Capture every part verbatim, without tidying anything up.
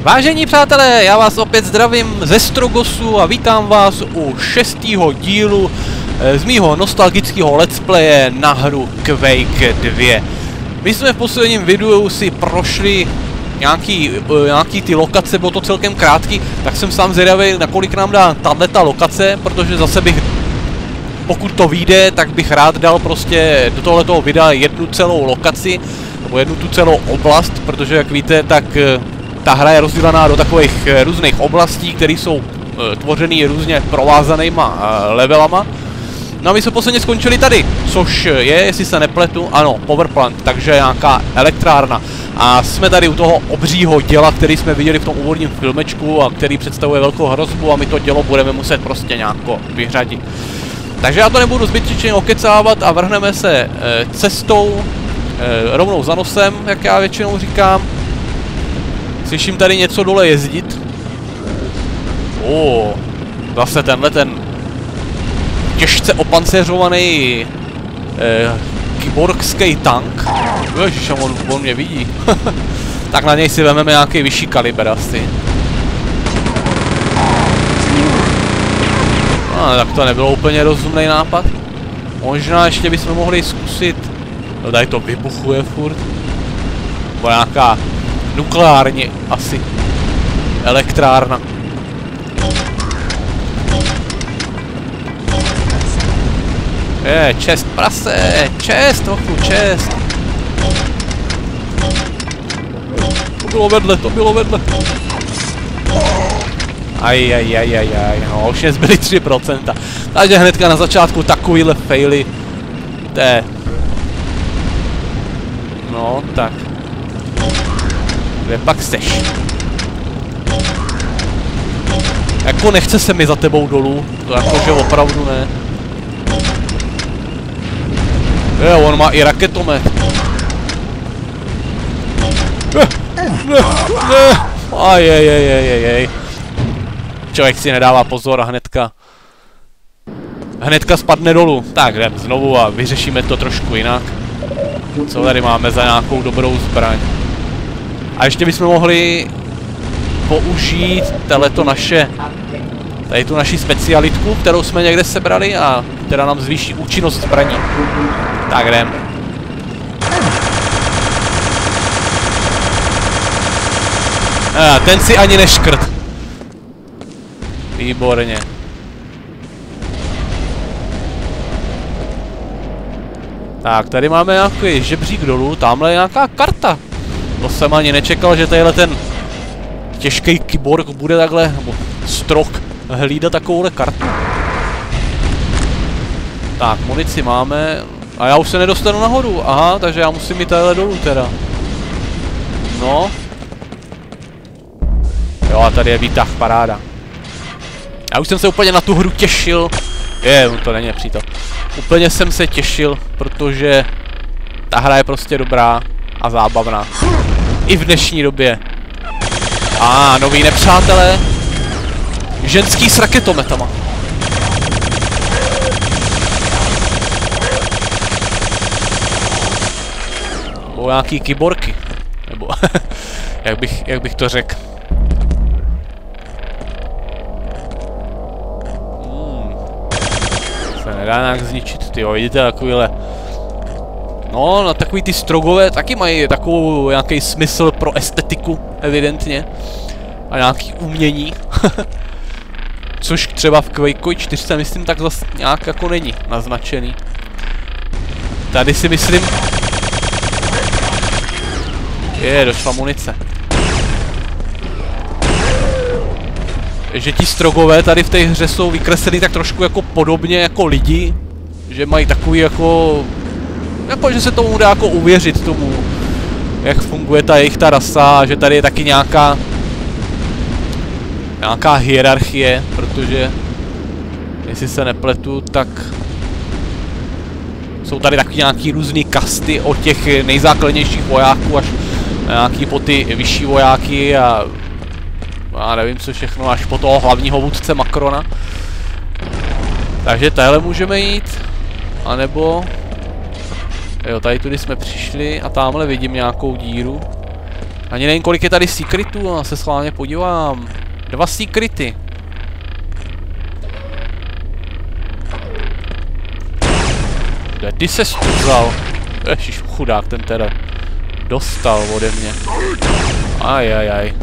Vážení přátelé, já vás opět zdravím ze Strogosu a vítám vás u šestého dílu z mýho nostalgického let's playe na hru Quake dva. My jsme v posledním videu si prošli nějaký, nějaký ty lokace, bylo to celkem krátký, tak jsem sám zvědavý, nakolik nám dá tato lokace, protože zase bych, pokud to vyjde, tak bych rád dal prostě do tohoto videa jednu celou lokaci, nebo jednu tu celou oblast, protože jak víte, tak ta hra je rozdělená do takových různých oblastí, které jsou uh, tvořený různě provázanýma uh, levelama. No a my jsme posledně skončili tady, což je, jestli se nepletu, ano, power plant, takže nějaká elektrárna. A jsme tady u toho obřího děla, který jsme viděli v tom úvodním filmečku a který představuje velkou hrozbu a my to dělo budeme muset prostě nějako vyřadit. Takže já to nebudu zbytečně okecávat a vrhneme se e, cestou e, rovnou za nosem, jak já většinou říkám. Slyším tady něco dole jezdit. O, zase tenhle ten těžce opanceřovaný eh, kyborgský tank. Ježiš, on, on mě vidí. Tak na něj si vezmeme nějaký vyšší kaliber asi. No, tak to nebylo úplně rozumný nápad. Možná ještě bychom mohli zkusit. No, tady to vybuchuje furt. Nebo nějaká nukleární asi elektrárna. Je, čest prase, čest, trochu čest. To bylo vedle, to bylo vedle. Aj, aj, aj, aj, aj, no, už mě zbyly tři procenta. Takže hnedka na začátku takovýhle faily. To je... No, tak. Kde pak seš? Jako nechce se mi za tebou dolů, to jakože opravdu ne. Jo, on má i raketomet. Ne, ne, ne. Ajajajajajaj. Člověk si nedává pozor a hnedka... Hnedka spadne dolů. Tak jdem znovu a vyřešíme to trošku jinak. Co tady máme za nějakou dobrou zbraň? A ještě bychom mohli použít tohleto naše... Tady tu naši specialitku, kterou jsme někde sebrali a která nám zvýší účinnost zbraní. Tak jdem. A, ten si ani neškrt. Výborně. Tak, tady máme nějaký žebřík dolů, tamhle je nějaká karta. To jsem ani nečekal, že tadyhle ten těžký kyborg bude takhle, nebo strok, hlídat takovouhle kartu. Tak, munici máme. A já už se nedostanu nahoru. Aha, takže já musím jít tadyhle dolů teda. No. Jo, a tady je výtah, paráda. Já už jsem se úplně na tu hru těšil. Je, to není přítel. Úplně jsem se těšil, protože ta hra je prostě dobrá a zábavná. I v dnešní době. A noví nepřátelé. Ženský s raketometama. Nebo nějaký kyborky. Nebo jak bych, jak bych to řekl. Hmm. Se nedá nějak zničit, tyjo, vidíte takovýhle. No, na takový ty strogové taky mají takovou nějaký smysl pro estetiku, evidentně. A nějaký umění. Což třeba v Quake čtyři myslím tak zase nějak jako není naznačený. Tady si myslím... Je, došla munice. Že ti strogové tady v té hře jsou vykreslení tak trošku jako podobně jako lidi. Že mají takový jako... Jako, že se tomu dá jako uvěřit tomu, jak funguje ta jejich ta rasa, že tady je taky nějaká... Nějaká hierarchie, protože... Jestli se nepletu, tak... Jsou tady taky nějaký různý kasty od těch nejzákladnějších vojáků až na nějaký po ty vyšší vojáky a... Já nevím co všechno, až po toho hlavního vůdce Macrona. Takže tadyhle můžeme jít. A nebo... Jo, tady tudy jsme přišli a tamhle vidím nějakou díru. Ani nevím, kolik je tady secretů, no, se schválně podívám. Dva secrety. Kde ty ses tu vzal? Ježiš, chudák ten teda. Dostal ode mě. Ajajaj.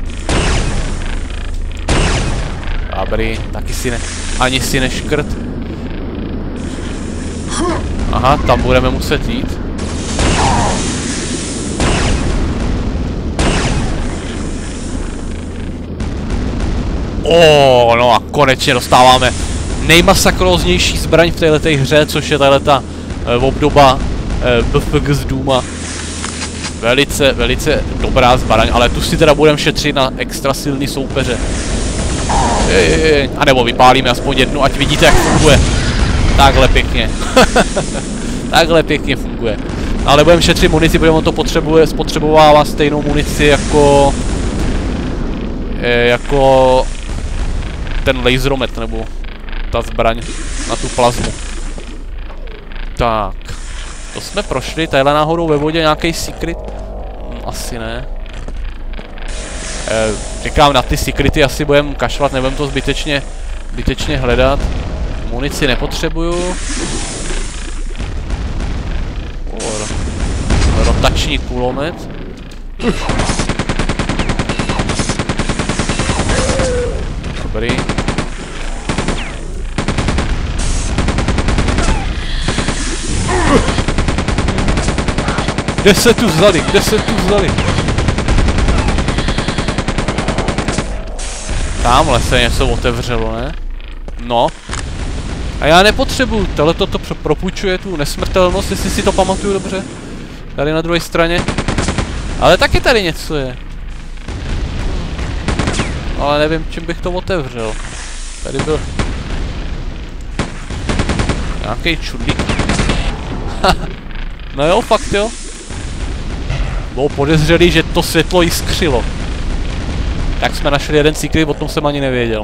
Dobrý, taky si ne... Ani si neškrt. Aha, tam budeme muset jít. Oh, no a konečně dostáváme nejmasakróznější zbraň v této hře, což je tato e, obdoba e, B F G z Duma. Velice, velice dobrá zbraň, ale tu si teda budeme šetřit na extra silný soupeře. A nebo vypálíme aspoň jednu, ať vidíte, jak funguje. Takhle pěkně. Takhle pěkně funguje. Ale budeme šetřit munici, protože on to potřebuje, spotřebovává stejnou munici jako... E, jako... ten laseromet, nebo ta zbraň na tu plazmu. Tak. To jsme prošli, tadyhle náhodou ve vodě nějaký secret? Hm, asi ne. E, říkám, na ty secrety asi budeme kašlat, nebudeme to zbytečně, zbytečně hledat. Munici nepotřebuju. O, rotační kulomet. Dobrý. Kde se tu vzali? Kde se tu vzali? Tamhle se něco otevřelo, ne? No. A já nepotřebuju, tohleto to propůjčuje tu nesmrtelnost, jestli si to pamatuju dobře. Tady na druhé straně. Ale taky tady něco je. Ale nevím, čím bych to otevřel. Tady byl... nějaký čudlík. No jo, fakt jo. Bylo podezřelý, že to světlo jiskřilo. Tak jsme našli jeden secret, o tom jsem ani nevěděl.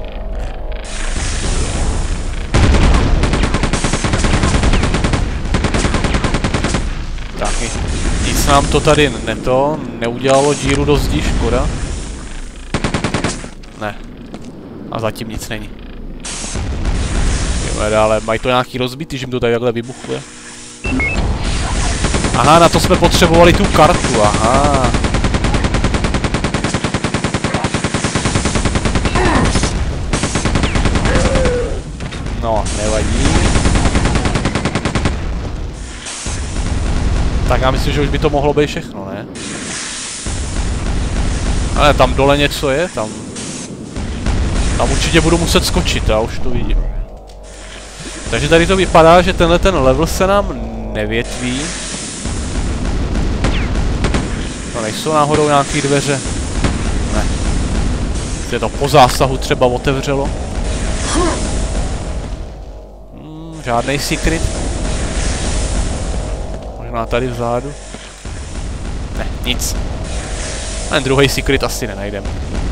Tak, nic nám to tady neto, neudělalo díru do zdí, škoda. Ne. A zatím nic není. Jdeme dále, mají to nějaký rozbitý, že jim to tady takhle vybuchuje. Aha, na to jsme potřebovali tu kartu, aha. No, nevadí. Tak já myslím, že už by to mohlo být všechno, ne? Ale tam dole něco je, tam... Tam určitě budu muset skočit, já už to vidím. Takže tady to vypadá, že tenhle ten level se nám nevětví. No nejsou náhodou nějaký dveře? Ne. Je to po zásahu třeba otevřelo. Hmm, žádnej secret. Možná tady vzadu. Ne, nic. Ten druhý secret asi nenajdeme.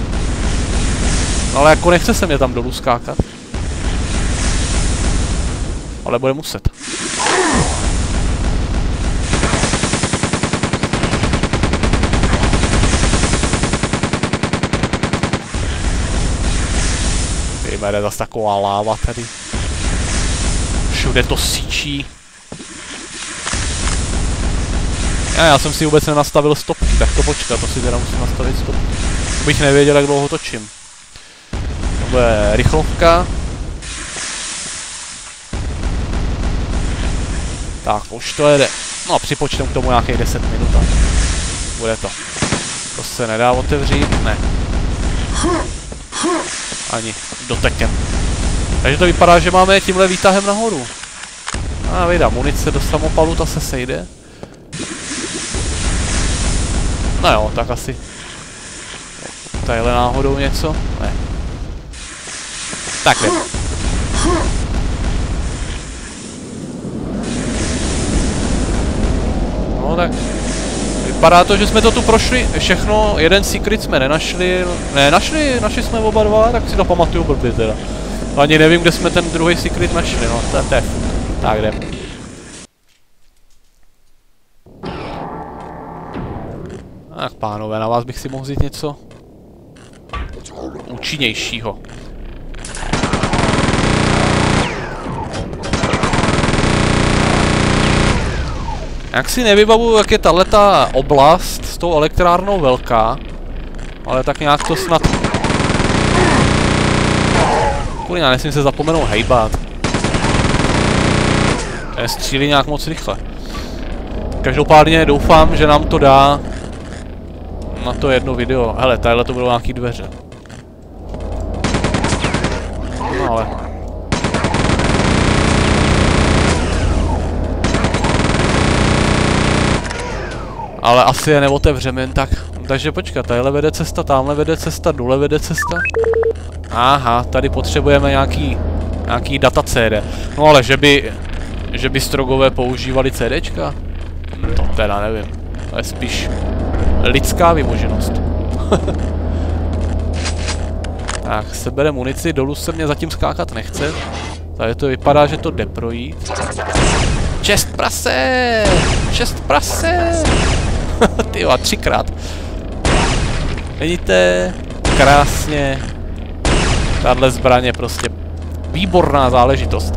Ale jako nechce se mě tam dolů skákat. Ale bude muset. Tyhle, zase taková láva tady. Všude to syčí. Já, já jsem si vůbec nenastavil stopky, tak to počkat, to si teda musím nastavit stopky. Bych nevěděl, jak dlouho točím. To bude rychlovka. Tak, už to jede. No, připočtem k tomu nějakých deset minut. Bude to. To se nedá otevřít, ne. Ani dotekem. Takže to vypadá, že máme tímhle výtahem nahoru. A vyjde, munice do samopalu, ta se sejde. No jo, tak asi. Tadyhle náhodou něco? Ne. Tak jdem. No tak. Vypadá to, že jsme to tu prošli všechno, jeden secret jsme nenašli, ne, našli, našli jsme oba dva, tak si to pamatuju blbě teda. Ani nevím, kde jsme ten druhý secret našli, no, to, to je fuk. Tak jdem. Tak pánové, na vás bych si mohl vzít něco účinnějšího. Jak si nevybavuju, jak je tahleta oblast s tou elektrárnou velká, ale tak nějak to snad... Kurňa, nesmím se zapomenout hejbat. Střílí nějak moc rychle. Každopádně doufám, že nám to dá na to jedno video. Hele, tadyhle to budou nějaký dveře. No ale... Ale asi je neotevřeme jen tak. Takže počkat, tadyhle vede cesta, tamhle vede cesta, dole vede cesta. Aha, tady potřebujeme nějaký, nějaký data C D. No ale že by, že by strogové používali CDčka? Hm, to teda nevím. To je spíš lidská vymoženost. Tak, sebere munici, dolů se mě zatím skákat nechce. Tady to vypadá, že to jde projít. Čest prase! Čest prase! Tyjo, třikrát. Vidíte? Krásně. Tahle zbraň je prostě výborná záležitost.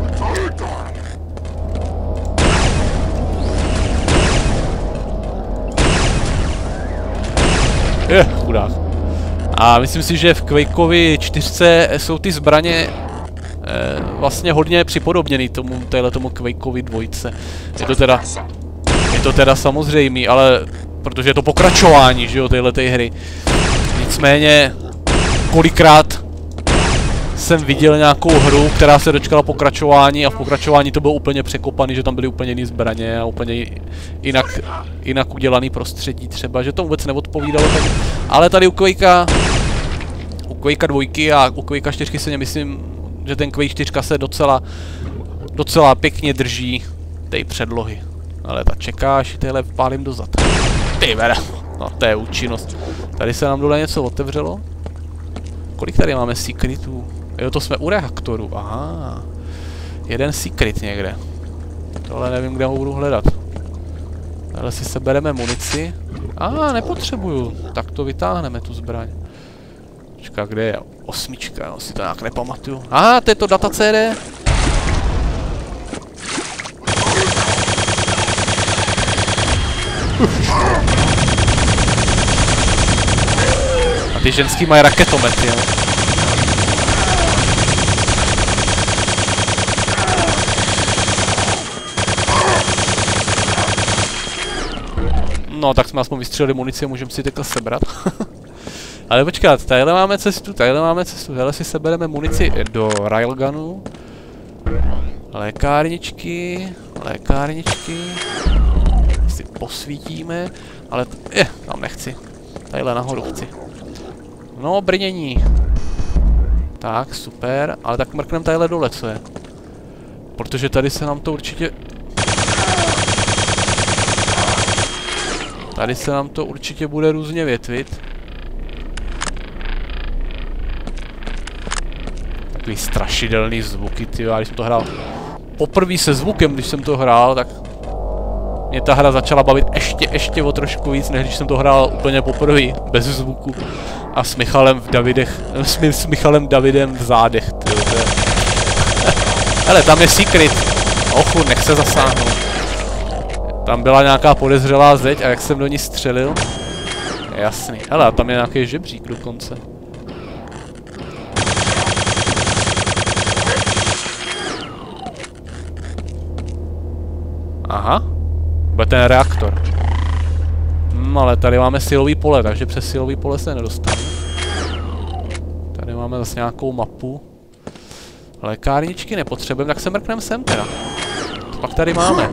Je, chudák. A myslím si, že v Quakeovi čtyřce jsou ty zbraně eh, vlastně hodně připodobněný tomu, tomu Quakeovi dvojce. Je to teda, je to teda samozřejmý, ale protože je to pokračování, že jo, téhletej hry. Nicméně, kolikrát jsem viděl nějakou hru, která se dočkala pokračování a v pokračování to bylo úplně překopaný, že tam byly úplně jiné zbraně a úplně jinak, jinak udělaný prostředí třeba, že to vůbec neodpovídalo. Tak, ale tady u Quakea, u Quakea dvojky a u Quakea čtyřky si nemyslím, že ten Quake čtyřka se docela, docela pěkně drží té předlohy. Ale ta čekáš, tyhle vpálím dozad. Ty veda, no to je účinnost. Tady se nám dole něco otevřelo. Kolik tady máme secretů? Jo, to jsme u reaktoru, aha. Jeden secret někde. Tohle nevím, kde ho budu hledat. Tady si sebereme munici. A ah, nepotřebuju. Tak to vytáhneme, tu zbraň. Počká, kde je? Osmička, no si to nějak nepamatuju. Aha, to je to data C D. A ty ženský mají raketomety, jo. No, tak jsme aspoň vystřelili munici a můžeme si teďka sebrat. Ale počkat, tadyhle máme cestu, tadyhle máme cestu, tadyhle si sebereme munici do railgunu. Lékárničky, lékárničky. Si posvítíme, ale je, tam nechci. Tadyhle nahoru chci. No, brnění. Tak, super, ale tak mrknem tadyhle dole, co je. Protože tady se nám to určitě... Tady se nám to určitě bude různě větvit. Takový strašidelný zvuky, tyjo, já když jsem to hrál poprvé se zvukem, když jsem to hrál, tak mě ta hra začala bavit ještě, ještě o trošku víc, než když jsem to hrál úplně poprvé, bez zvuku. A s Michalem v Davidech, s, s Michalem Davidem v zádech, tyjo, to je... Hele, tam je secret. Ochu, nech se zasáhnout. Tam byla nějaká podezřelá zeď a jak jsem do ní střelil. Jasný. Hele, tam je nějaký žebřík dokonce. Aha. Bude ten reaktor. Hm, ale tady máme silový pole, takže přes silový pole se nedostane. Tady máme zase nějakou mapu. Lékárničky nepotřebujeme, tak se mrkneme sem teda. Co pak tady máme?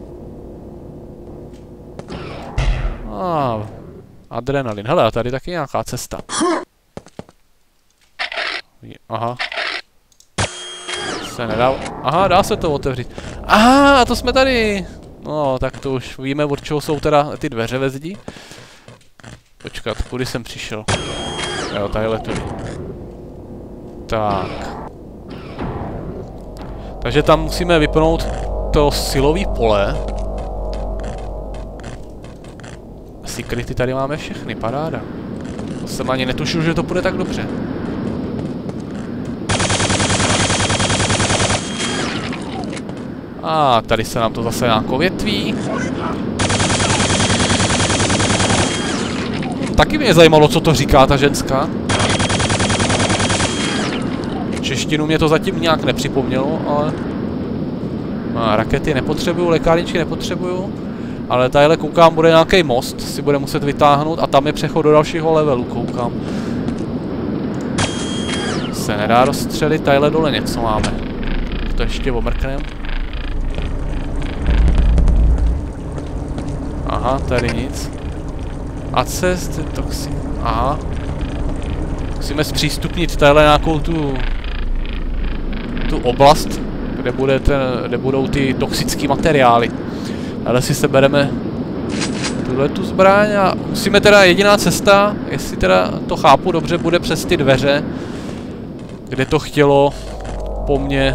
Ah, adrenalin. Hele, a tady taky nějaká cesta. Aha. Se nedá... Aha, dá se to otevřít. Aha, a to jsme tady. No, tak to už víme, od čeho jsou teda ty dveře ve zdi. Počkat, kudy jsem přišel? Jo, tadyhle tudy. Tak. Takže tam musíme vypnout to silový pole. secrety tady máme všechny, paráda. To jsem ani netušil, že to půjde tak dobře. A tady se nám to zase nějakou větví. Taky mě zajímalo, co to říká ta ženská. Češtinu mě to zatím nějak nepřipomnělo, ale... A, rakety nepotřebuju, lékárničky nepotřebuju. Ale tadyhle koukám, bude nějaký most, si bude muset vytáhnout a tam je přechod do dalšího levelu, koukám. Se nedá rozstřelit, tadyhle dole něco máme. To ještě omrknem. Aha, tady nic. A cesty, toxi... Aha. Musíme zpřístupnit tadyhle nějakou tu... tu oblast, kde, bude ten, kde budou ty toxické materiály. Ale si sebereme tuhle tu zbraň a musíme teda, jediná cesta, jestli teda to chápu dobře, bude přes ty dveře, kde to chtělo po mně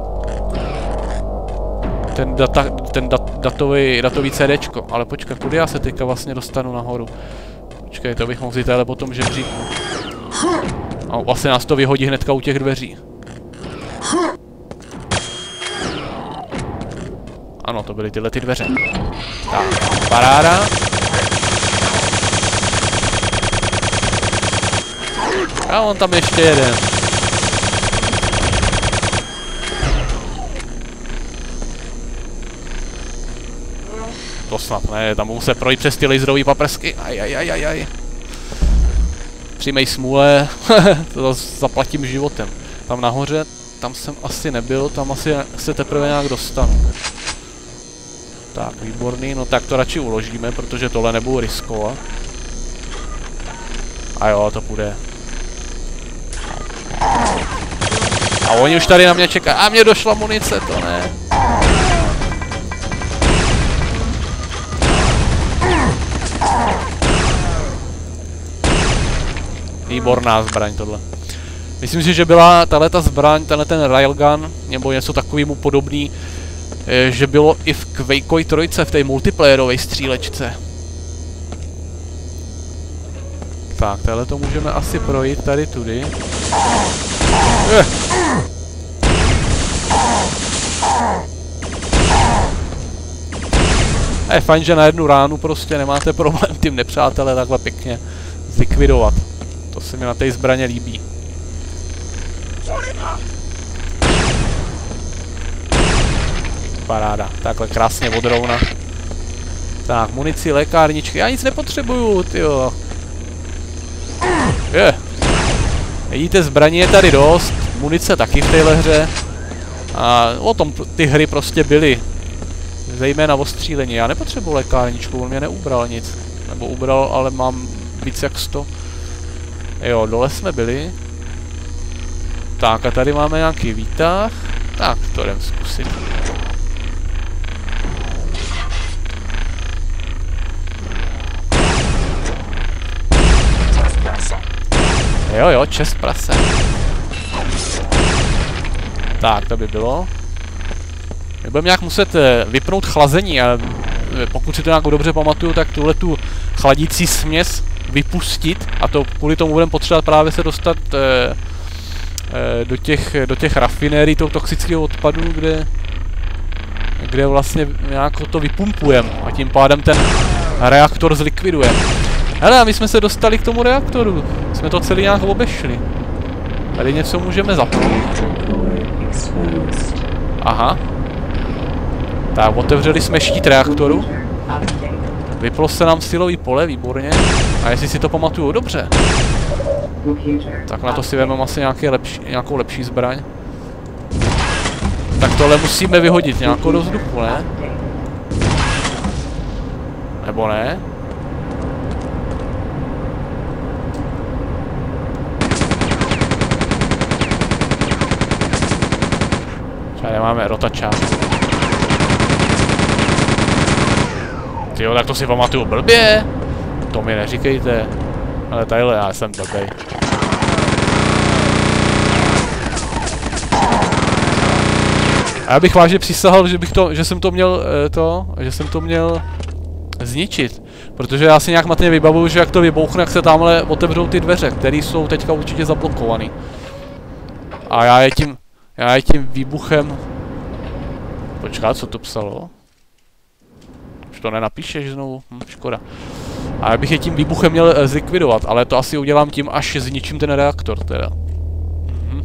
ten, data, ten dat, datový, datový CDčko. Ale počkej, kudy já se teďka vlastně dostanu nahoru? Počkej, to bych mohl vzít ale potom žebříku. A vlastně nás to vyhodí hnedka u těch dveří. Ano, to byly tyhle ty dveře. Tak, paráda. A on tam ještě jeden. To snad ne, tam musí projít přes ty laserové paprsky. Aj, aj, aj, aj, aj. Přijmej smůle, to zaplatím životem. Tam nahoře, tam jsem asi nebyl, tam asi se teprve nějak dostanu. Tak, výborný, no tak to radši uložíme, protože tohle nebudu riskovat. A jo, to půjde. A oni už tady na mě čekají. A mě došla munice, to ne. Výborná zbraň tohle. Myslím si, že byla tahleta zbraň, tenhle ten railgun, nebo něco takovému podobný, že bylo i v Quakeovi trojce, v té multiplayerové střílečce. Tak, tohle to můžeme asi projít tady tudy. Eh. A je fajn, že na jednu ránu prostě nemáte problém tím nepřátele takhle pěkně zlikvidovat. To se mi na té zbraně líbí. Paráda, takhle krásně od rovna. Tak, munici, lékárničky, já nic nepotřebuju, tyjo. Je. Vidíte, zbraní je tady dost, munice taky v téhle hře. A o tom ty hry prostě byly. Zejména o střílení, já nepotřebuji lékárničku, on mě neubral nic. Nebo ubral, ale mám víc jak sto. Jo, dole jsme byli. Tak a tady máme nějaký výtah. Tak, to jdem zkusit. Jo, jo, čest prase. Tak, to by bylo. My budeme nějak muset vypnout chlazení a pokud si to nějak dobře pamatuju, tak tuhle tu chladící směs vypustit a to kvůli tomu budeme potřebovat právě se dostat eh, eh, do těch, do těch rafinérií toho toxického odpadu, kde, kde vlastně nějak to vypumpujeme a tím pádem ten reaktor zlikvidujeme. Hele, a my jsme se dostali k tomu reaktoru. Jsme to celý nějak obešli. Tady něco můžeme zapnout. Aha. Tak, otevřeli jsme štít reaktoru. Vyplo se nám silový pole, výborně. A jestli si to pamatuju dobře, tak na to si vezmeme asi nějaký lepší, nějakou lepší zbraň. Tak tohle musíme vyhodit nějakou do vzduchu, ne? Nebo ne? Tady máme rotačák. Tyjo, tak to si pamatuju blbě. To mi neříkejte. Ale tadyhle já jsem blbej. A já bych vážně přísahal, že bych to, že jsem to měl to, že jsem to měl zničit. Protože já si nějak matně vybavuju, že jak to vybouchne, jak se tamhle otevřou ty dveře, které jsou teďka určitě zablokované. A já je tím, já je tím výbuchem... Počkat, co to psalo? Už to nenapíšeš znovu? Hm, škoda. A já bych je tím výbuchem měl e, zlikvidovat, ale to asi udělám tím, až zničím ten reaktor teda. Mhm.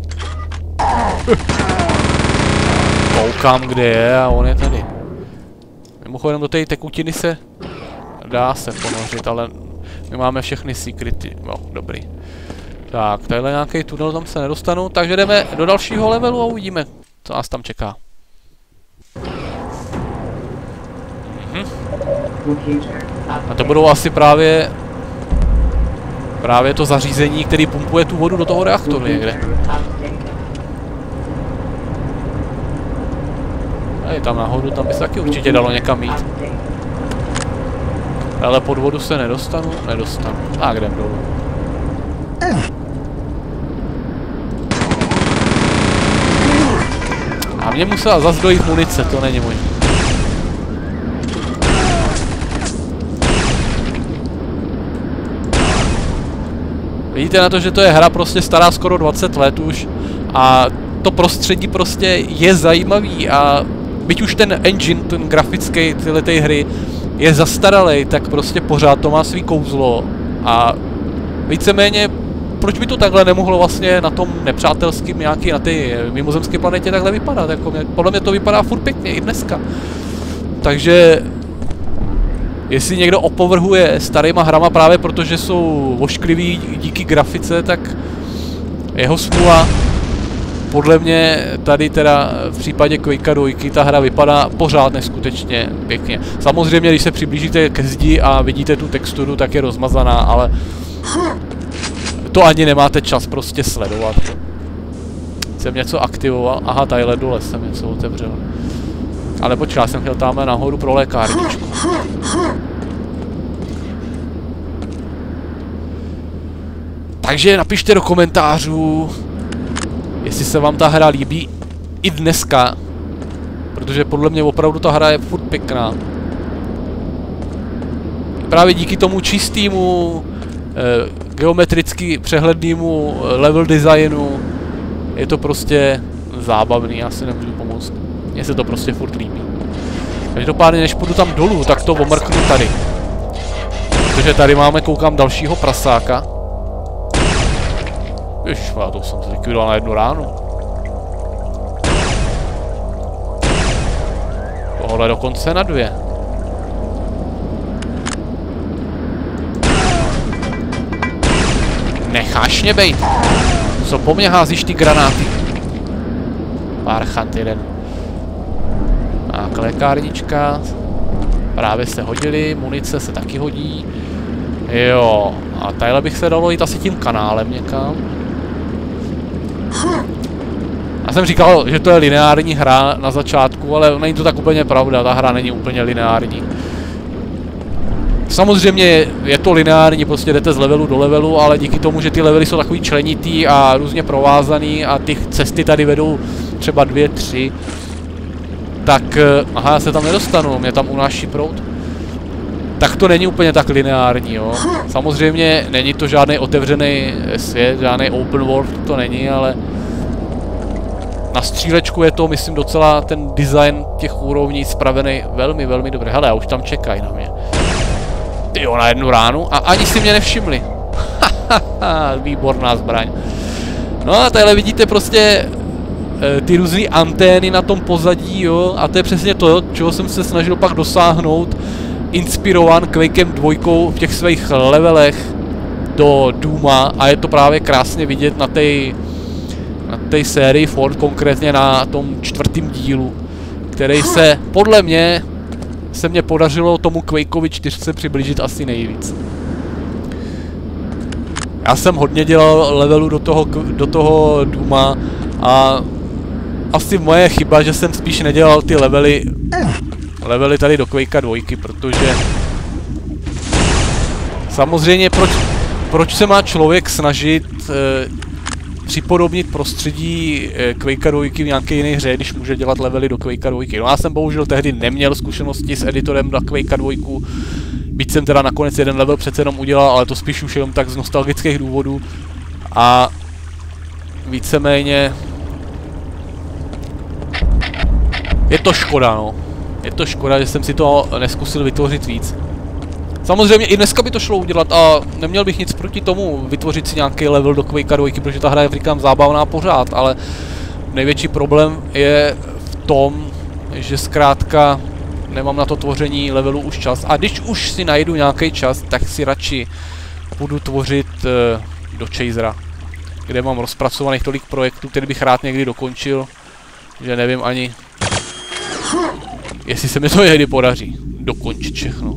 Koukám, kde je a on je tady. Mimochodem do té tekutiny se dá se ponořit, ale my máme všechny secrety. No, dobrý. Tak, tadyhle nějaký tunel, tam se nedostanu, takže jdeme do dalšího levelu a uvidíme, co nás tam čeká. Mhm. A to budou asi právě právě to zařízení, který pumpuje tu vodu do toho reaktoru někde. Tady tam nahoru, tam by se taky určitě dalo někam jít. Ale pod vodu se nedostanu, nedostanu. A jdem dolů. A mě musela zas dojít munice, to není možné. Vidíte na to, že to je hra prostě stará skoro dvacet let už a to prostředí prostě je zajímavý a byť už ten engine, ten grafický tyhle té hry je zastaralej, tak prostě pořád to má svý kouzlo a víceméně proč by to takhle nemohlo vlastně na tom nepřátelským nějaký, na té mimozemské planetě takhle vypadat, jako mě, podle mě to vypadá furt pěkně i dneska. Takže jestli někdo opovrhuje starýma hrama právě protože jsou ošklivý díky grafice, tak jeho smůla. Podle mě tady teda v případě Quakea dva ta hra vypadá pořád neskutečně pěkně. Samozřejmě, když se přiblížíte ke zdi a vidíte tu texturu, tak je rozmazaná, ale to ani nemáte čas prostě sledovat. Jsem něco aktivoval, aha, tadyhle dole jsem něco otevřel. Ale počkej, já jsem chtěl tamhle nahoru pro lékárničku. Takže napište do komentářů, jestli se vám ta hra líbí i dneska, protože podle mě opravdu ta hra je furt pěkná. Právě díky tomu čistému, eh, geometricky přehlednému level designu je to prostě zábavný, já si nemůžu pomoct. Mně se to prostě furt líbí. Každopádně, než půjdu tam dolů, tak to omrknu tady. Protože tady máme, koukám, dalšího prasáka. Ježišmá, to jsem zlikvidoval na jednu ránu. Tohle dokonce na dvě. Necháš mě bejt. Co po mně házíš ty granáty? Parchant jeden. Tak, lékárnička. Právě se hodily, munice se taky hodí. Jo, a tadyhle bych se dalo jít asi tím kanálem někam. Já jsem říkal, že to je lineární hra na začátku, ale není to tak úplně pravda, ta hra není úplně lineární. Samozřejmě je to lineární, prostě jdete z levelu do levelu, ale díky tomu, že ty levely jsou takový členitý a různě provázaný a ty cesty tady vedou třeba dvě, tři, tak, aha, já se tam nedostanu, mě tam unáší proud. Tak to není úplně tak lineární, jo. Samozřejmě není to žádný otevřený svět, žádný open world, to není, ale na střílečku je to, myslím, docela ten design těch úrovní spravený velmi, velmi dobře. Hele, už tam čekají na mě. Jo, na jednu ránu a ani si mě nevšimli. Výborná zbraň. No a tadyhle vidíte prostě e, ty různé antény na tom pozadí, jo, a to je přesně to, čeho jsem se snažil pak dosáhnout, inspirovan Quakem dva v těch svých levelech do Dooma a je to právě krásně vidět na té na té sérii Ford, konkrétně na tom čtvrtém dílu, který se podle mě se mě podařilo tomu Quakeovi čtyři přiblížit asi nejvíc. Já jsem hodně dělal levelu do toho, do toho Dooma a asi moje chyba, že jsem spíš nedělal ty levely levely tady do Quakea dva, protože samozřejmě proč, proč se má člověk snažit e, připodobnit prostředí e, Quakea dva v nějaké jiné hře, když může dělat levely do Quakea dva. No já jsem bohužel tehdy neměl zkušenosti s editorem na Quakea dva, Byť jsem teda nakonec jeden level přece jenom udělal, ale to spíš už jenom tak z nostalgických důvodů. A víceméně je to škoda, no. Je to škoda, že jsem si to neskusil vytvořit víc. Samozřejmě i dneska by to šlo udělat a neměl bych nic proti tomu vytvořit si nějaký level do Quake dva, protože ta hra je, říkám, zábavná pořád, ale největší problém je v tom, že zkrátka nemám na to tvoření levelu už čas. A když už si najdu nějaký čas, tak si radši budu tvořit uh, do Chasera, kde mám rozpracovaných tolik projektů, který bych rád někdy dokončil, že nevím ani, jestli se mi to někdy podaří dokončit všechno.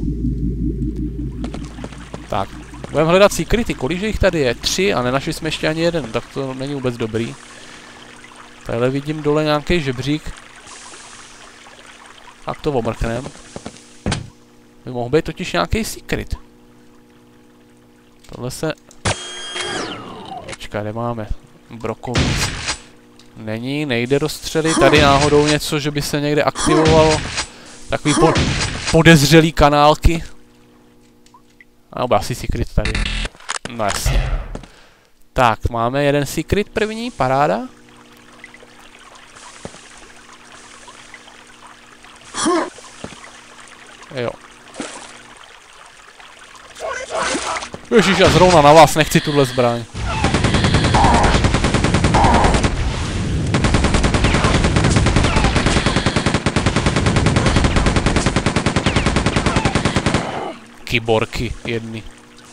Tak, budeme hledat secrety, kolik jich tady je? Tři a nenašli jsme ještě ani jeden, tak to není vůbec dobrý. Tadyhle vidím dole nějaký žebřík. Tak to omrknem. By mohl být totiž nějaký secret. Tohle se... Počkej, kde máme? Brokovnic. Není, nejde rozstřelit. Tady náhodou něco, že by se někde aktivovalo. Takový po podezřelý kanálky. Nebo asi secret tady. No jasně. Tak, máme jeden secret první, paráda. Jo. Ježiš, já zrovna na vás nechci tuhle zbraň. Kyborky jedny.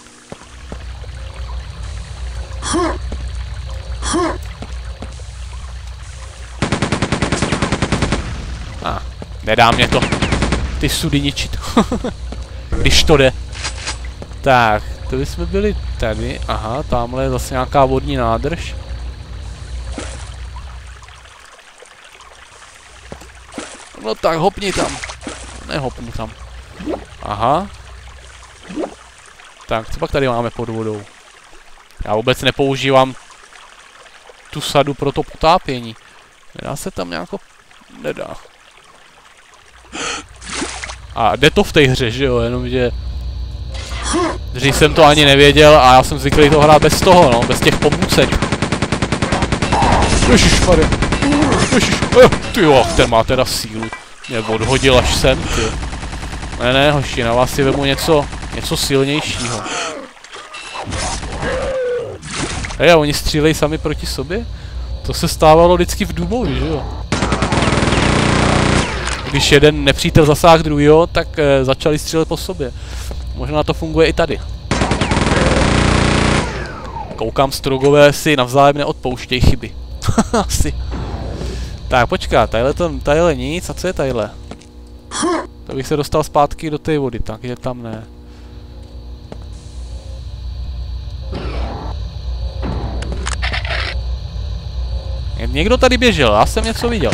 A, ah, nedá mě to. Ty sudy ničit. Když to jde. Tak, to bychom byli tady. Aha, tamhle je zase nějaká vodní nádrž. No tak, hopni tam. Nehopnu tam. Aha. Tak, co pak tady máme pod vodou? Já vůbec nepoužívám tu sadu pro to potápění. Nedá se tam nějako... Nedá. A jde to v té hře, že jo, jenomže... Dřív jsem to ani nevěděl a já jsem zvyklý to hrát bez toho, no, bez těch pomůcek. Ježišmarja. Ježiš, eh, ty jo, ten má teda sílu. Mě odhodil až sem, ty. Ne, ne, hoši, na vás si vemu něco, něco silnějšího. Hej, a oni střílejí sami proti sobě? To se stávalo vždycky v Doomovi, že jo? Když jeden nepřítel zasáhl druhýho, tak e, začali střílet po sobě. Možná to funguje i tady. Koukám, strogové si navzájem neodpouštějí chyby. Asi. Tak, počká, tadyhle, to, tadyhle nic, a co je tadyhle? To bych se dostal zpátky do té vody, tak je tam ne. Někdo tady běžel, já jsem něco viděl.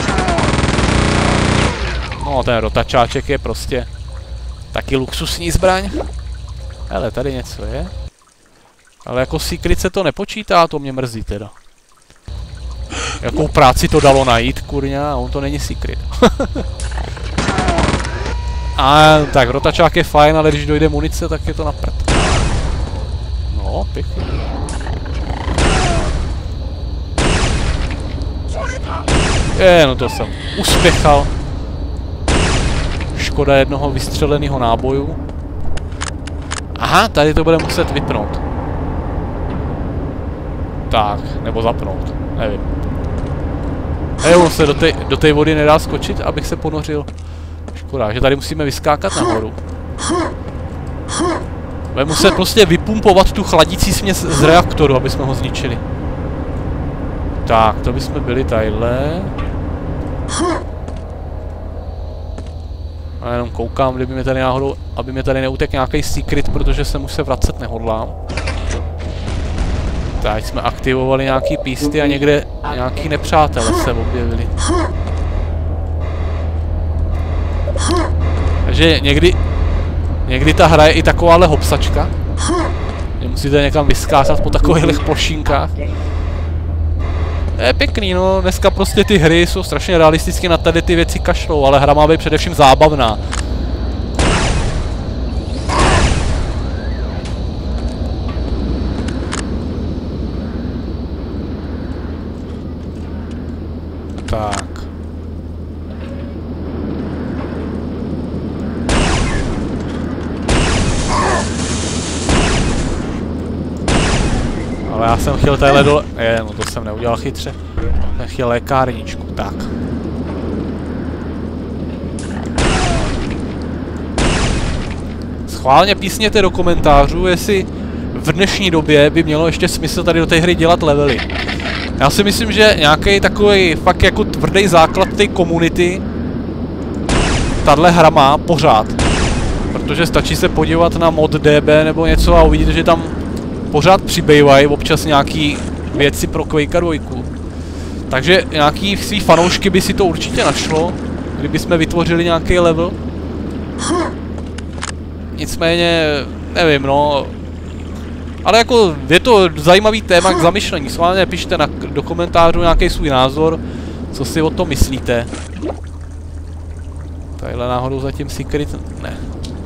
No, ten rotačáček je prostě taky luxusní zbraň. Hele, tady něco je. Ale jako secret se to nepočítá, to mě mrzí teda. Jakou práci to dalo najít, kurňa, a on to není secret. A tak, rotačák je fajn, ale když dojde munice, tak je to na prd. No, pěkně. Je, no to jsem uspěchal. Škoda jednoho vystřeleného náboju. Aha, tady to bude muset vypnout. Tak, nebo zapnout, nevím. Hej, on se do té do té vody nedá skočit, abych se ponořil. Škoda, že tady musíme vyskákat nahoru. Bude muset prostě vypumpovat tu chladící směs z reaktoru, aby jsme ho zničili. Tak, to bychom byli tadyhle. A jenom koukám, kdyby mě tady náhodou, aby mě tady neutek nějaký secret, protože jsem už se vracet nehodlám. Teď jsme aktivovali nějaký písty a někde nějaký nepřátelé se objevili. Takže někdy, někdy ta hra je i takováhle hopsačka. Že musíte někam vyskázat po takových plošinkách. Je pěkný, no, dneska prostě ty hry jsou strašně realisticky na tady ty věci kašlou, ale hra má být především zábavná. Tak. Ale já jsem chtěl tadyhle dole... Je, no to jsem neudělal chytře. Jsem chtěl lékárničku, tak. Schválně písněte do komentářů, jestli v dnešní době by mělo ještě smysl tady do té hry dělat levely. Já si myslím, že nějaký takový fakt jako tvrdý základ té komunity tahle hra má pořád. Protože stačí se podívat na mod D B nebo něco a uvidíte, že tam pořád přibývají občas nějaký věci pro Quake dva. Takže nějaký svý fanoušky by si to určitě našlo, kdyby jsme vytvořili nějaký level. Nicméně, nevím no, ale jako je to zajímavý téma k zamyšlení, schválně pište na, do komentářů nějaký svůj názor, co si o tom myslíte. Tadyhle náhodou zatím secret, ne.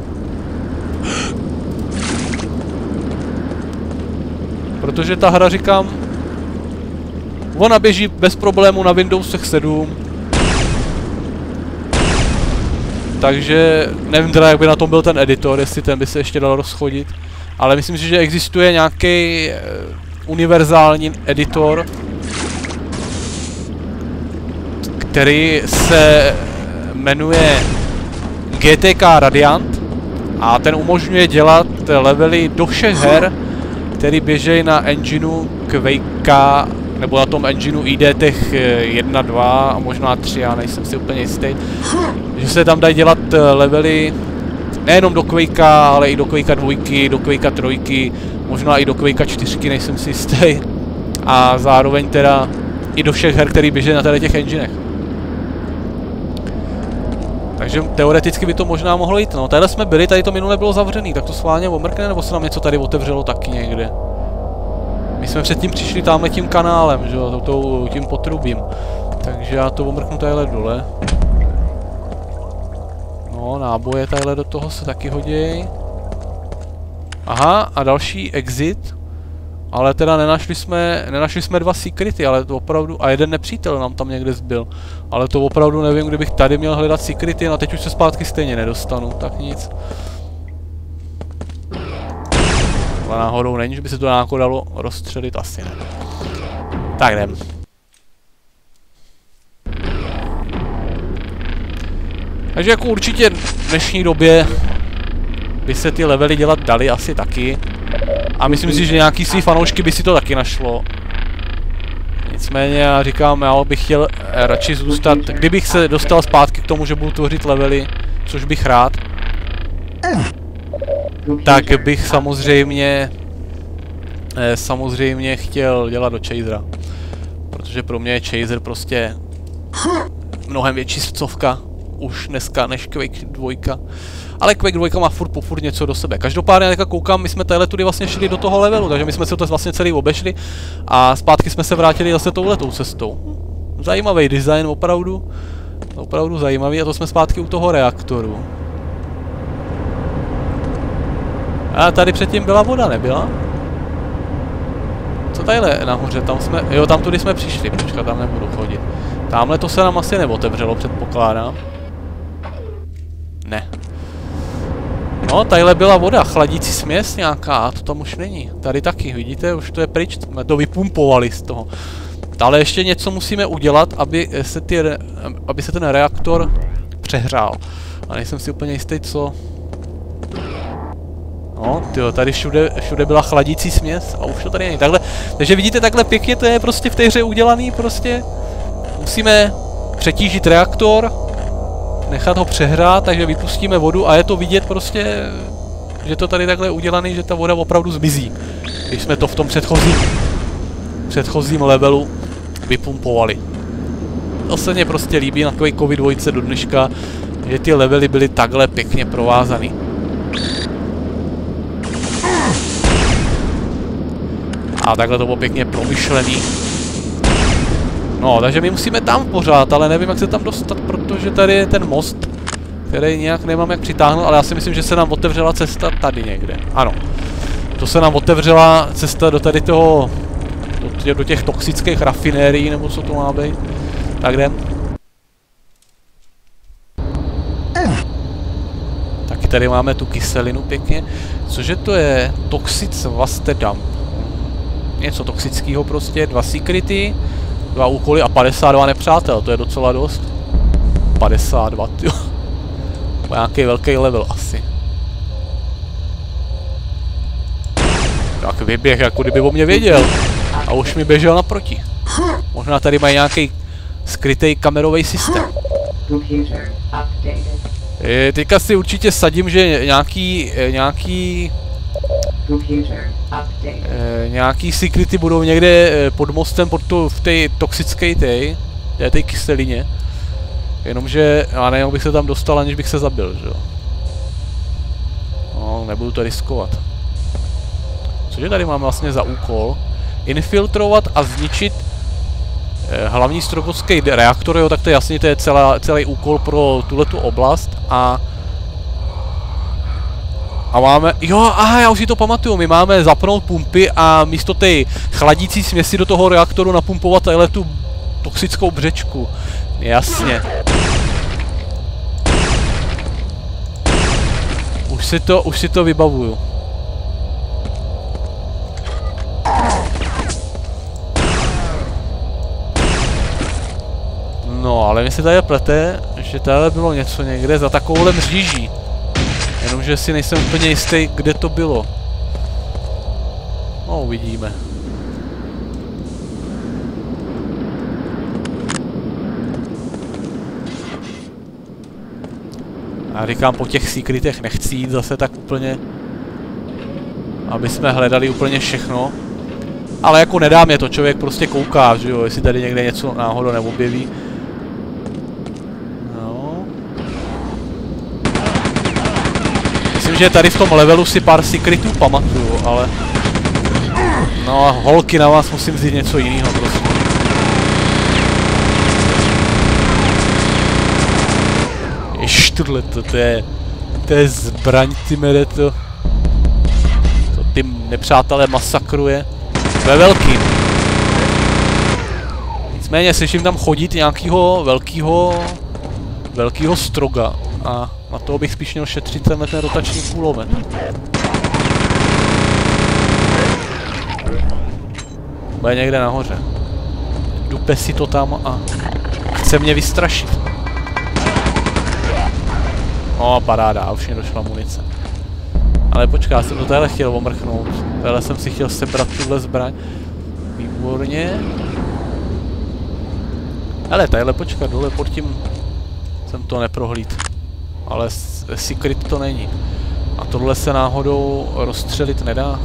Protože ta hra, říkám, ona běží bez problému na Windowsech sedm. Takže nevím teda, jak by na tom byl ten editor, jestli ten by se ještě dal rozchodit. Ale myslím si, že existuje nějaký uh, univerzální editor, který se jmenuje G T K Radiant a ten umožňuje dělat levely do všech her, který běžejí na engineu Quake, nebo na tom engineu I D Tech jedna, dva a možná tři, já nejsem si úplně jistý. Že se tam dají dělat levely nejenom do Quake, ale i do Quake dva, do Quake tři, možná i do Quake čtyři, nejsem si jistý. A zároveň teda i do všech her, který běží na tady těch enginech. Takže teoreticky by to možná mohlo jít. No, tady jsme byli, tady to minule bylo zavřený, tak to schválně omrkne, nebo se nám něco tady otevřelo taky někde. My jsme předtím přišli tamhle tím kanálem, že jo, tím potrubím. Takže já to omrknu tadyhle dole. No, náboje tadyhle do toho se taky hodí. Aha, a další exit. Ale teda nenašli jsme, nenašli jsme dva secrety, ale to opravdu, a jeden nepřítel nám tam někde zbyl. Ale to opravdu nevím, kdybych tady měl hledat secrety, no teď už se zpátky stejně nedostanu, tak nic. Ale náhodou není, že by se to nějako dalo rozstřelit, asi ne. Tak jdem. Takže jako určitě v dnešní době by se ty levely dělat daly asi taky. A myslím si, že nějaký svý fanoušky by si to taky našlo. Nicméně já říkám, já bych chtěl radši zůstat, kdybych se dostal zpátky k tomu, že budu tvořit levely, což bych rád, tak bych samozřejmě samozřejmě chtěl dělat do Chasera. Protože pro mě je Chaser prostě mnohem větší srdcovka už dneska než Quake dva. Ale Quake dva má furt po furt něco do sebe. Každopádně teďka koukám, my jsme tadyhle tudy vlastně šli do toho levelu, takže my jsme se to vlastně celý obešli a zpátky jsme se vrátili zase touhletou cestou. Zajímavý design, opravdu, opravdu zajímavý, a to jsme zpátky u toho reaktoru. A tady předtím byla voda, nebyla? Co tadyhle nahoře, tam jsme, jo, tam tudy jsme přišli, počkat, tam nebudu chodit. Tamhle to se nám asi neotevřelo, předpokládám. Ne. No, tadyhle byla voda, chladící směs nějaká, a to tam už není. Tady taky, vidíte, už to je pryč, jsme to vypumpovali z toho. Ale ještě něco musíme udělat, aby se, ty, aby se ten reaktor přehrál. A nejsem si úplně jistý, co... No, tyjo, tady všude, všude byla chladící směs a už to tady není. Takhle, takže vidíte, takhle pěkně to je prostě v té hře udělaný, prostě. Musíme přetížit reaktor, nechat ho přehrát, takže vypustíme vodu a je to vidět prostě, že to tady takhle je udělaný, že ta voda opravdu zmizí. Když jsme to v tom předchozím, předchozím levelu vypumpovali. To se mně prostě líbí na Quakeovi dva do dneška, že ty levely byly takhle pěkně provázaný. A takhle to bylo pěkně promyšlený. No, takže my musíme tam pořád, ale nevím, jak se tam dostat, protože tady je ten most, který nějak nemám jak přitáhnout, ale já si myslím, že se nám otevřela cesta tady někde. Ano. To se nám otevřela cesta do tady toho, do těch, do těch toxických rafinérií, nebo co to má být. Tak jdem. Taky tady máme tu kyselinu pěkně. Cože to je? Toxic Waste Dump. Něco toxického prostě. Dva secrety, dva úkoly a padesát dva nepřátel. To je docela dost. padesát dva, jo. Nějaký velký level asi. Tak vyběh, jako kdyby o mě věděl. A už mi běžel naproti. Možná tady mají nějaký skrytý kamerový systém. E, teďka si určitě sadím, že nějaký, nějaký, e, nějaký secrety budou někde pod mostem, pod to, v té toxické té, té kyselině. Jenomže, já nevím, bych se tam dostal, aniž bych se zabil, že jo. No, nebudu to riskovat. Cože tady máme vlastně za úkol? Infiltrovat a zničit eh, hlavní strogovský reaktor, jo, tak to je jasně, to je celá, celý úkol pro tuhletu oblast a... A máme, jo, aha, já už si to pamatuju, my máme zapnout pumpy a místo té chladící směsi do toho reaktoru napumpovat tadyhle tu toxickou břečku. Jasně. Už si to, už si to vybavuju. No, ale mi se tady plete, že tady bylo něco někde za takovouhle mříží. Jenomže si nejsem úplně jistý, kde to bylo. No, uvidíme. Já říkám, po těch secretech nechci jít zase tak úplně, aby jsme hledali úplně všechno. Ale jako nedá mě to, člověk prostě kouká, že jo, jestli tady někde něco náhodou neobjeví. No. Myslím, že tady v tom levelu si pár secretů pamatuju, ale... No a holky, na vás musím říct něco jiného prostě. Jež tohleto, to je... To je zbraň, ty mede, to... To ty nepřátelé masakruje. Ve velkým. Nicméně slyším tam chodit nějakýho velkýho... Velkýho stroga. A na toho bych spíš měl šetřit tenhle ten rotační kulomet. Bude někde nahoře. Dupe si to tam a... Chce mě vystrašit. No, paráda, už mi došla munice. Ale počkej, já jsem to tady chtěl omrchnout. Tady jsem si chtěl sebrat tuhle zbraň. Výborně. Hele, tadyhle počkat, dole pod tím jsem to neprohlíd. Ale secret to není. A tohle se náhodou rozstřelit nedá.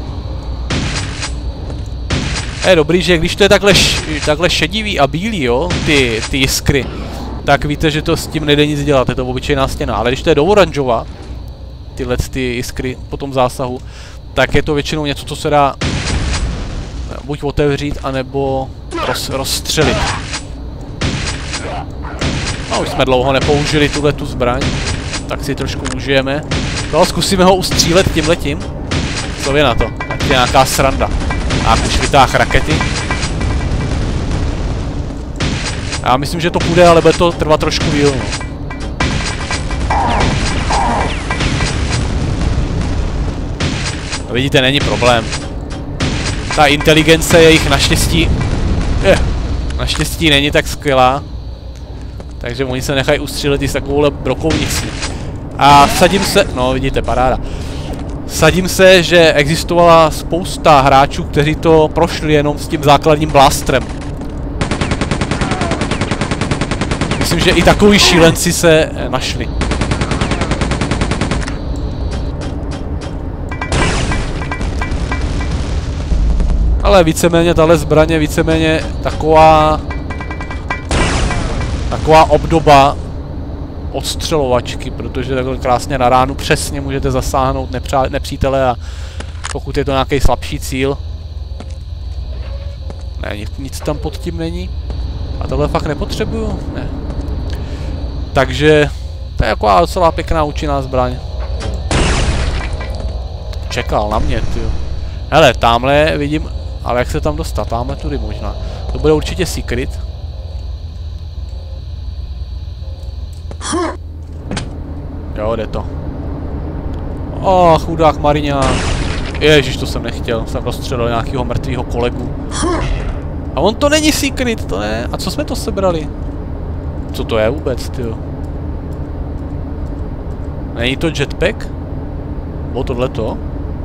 Je dobrý, že když to je takhle, takhle šedivý a bílý, jo, ty, ty jiskry, tak víte, že to s tím nejde nic dělat, je to obyčejná stěna. Ale když to je do oranžova, tyhle ty jiskry po tom zásahu, tak je to většinou něco, co se dá buď otevřít, anebo roz, rozstřelit. No, už jsme dlouho nepoužili tuhle tu zbraň, tak si trošku užijeme. No, zkusíme ho ustřílet tímhletím. Co je na to? Tak je nějaká sranda. A už vytáhl rakety. Já myslím, že to půjde, ale bude to trvat trošku díl. No, vidíte, není problém. Ta inteligence jejich naštěstí... Je, naštěstí není tak skvělá. Takže oni se nechají ustřílet i s takovouhle brokovnicí. A vsadím se... No, vidíte, paráda. Vsadím se, že existovala spousta hráčů, kteří to prošli jenom s tím základním blastrem. Myslím, že i takový šílenci se našli. Ale víceméně tahle zbraň je víceméně taková... Taková obdoba odstřelovačky, protože takhle krásně na ránu přesně můžete zasáhnout nepřítele a pokud je to nějaký slabší cíl. Ne, nic, nic tam pod tím není. A tohle fakt nepotřebuju? Ne. Takže to je taková docela pěkná účinná zbraň. Čekal na mě, tyjo. Hele, tamhle vidím, ale jak se tam dostat? Tamhle tudy možná. To bude určitě secret. Jo, jde to. O, chudák Mariňák. Ježiš, to jsem nechtěl. Jsem rozstřelil nějakého mrtvého kolegu. A on to není secret, to ne. A co jsme to sebrali? Co to je vůbec, tyjo? Není to jetpack? Bylo tohleto?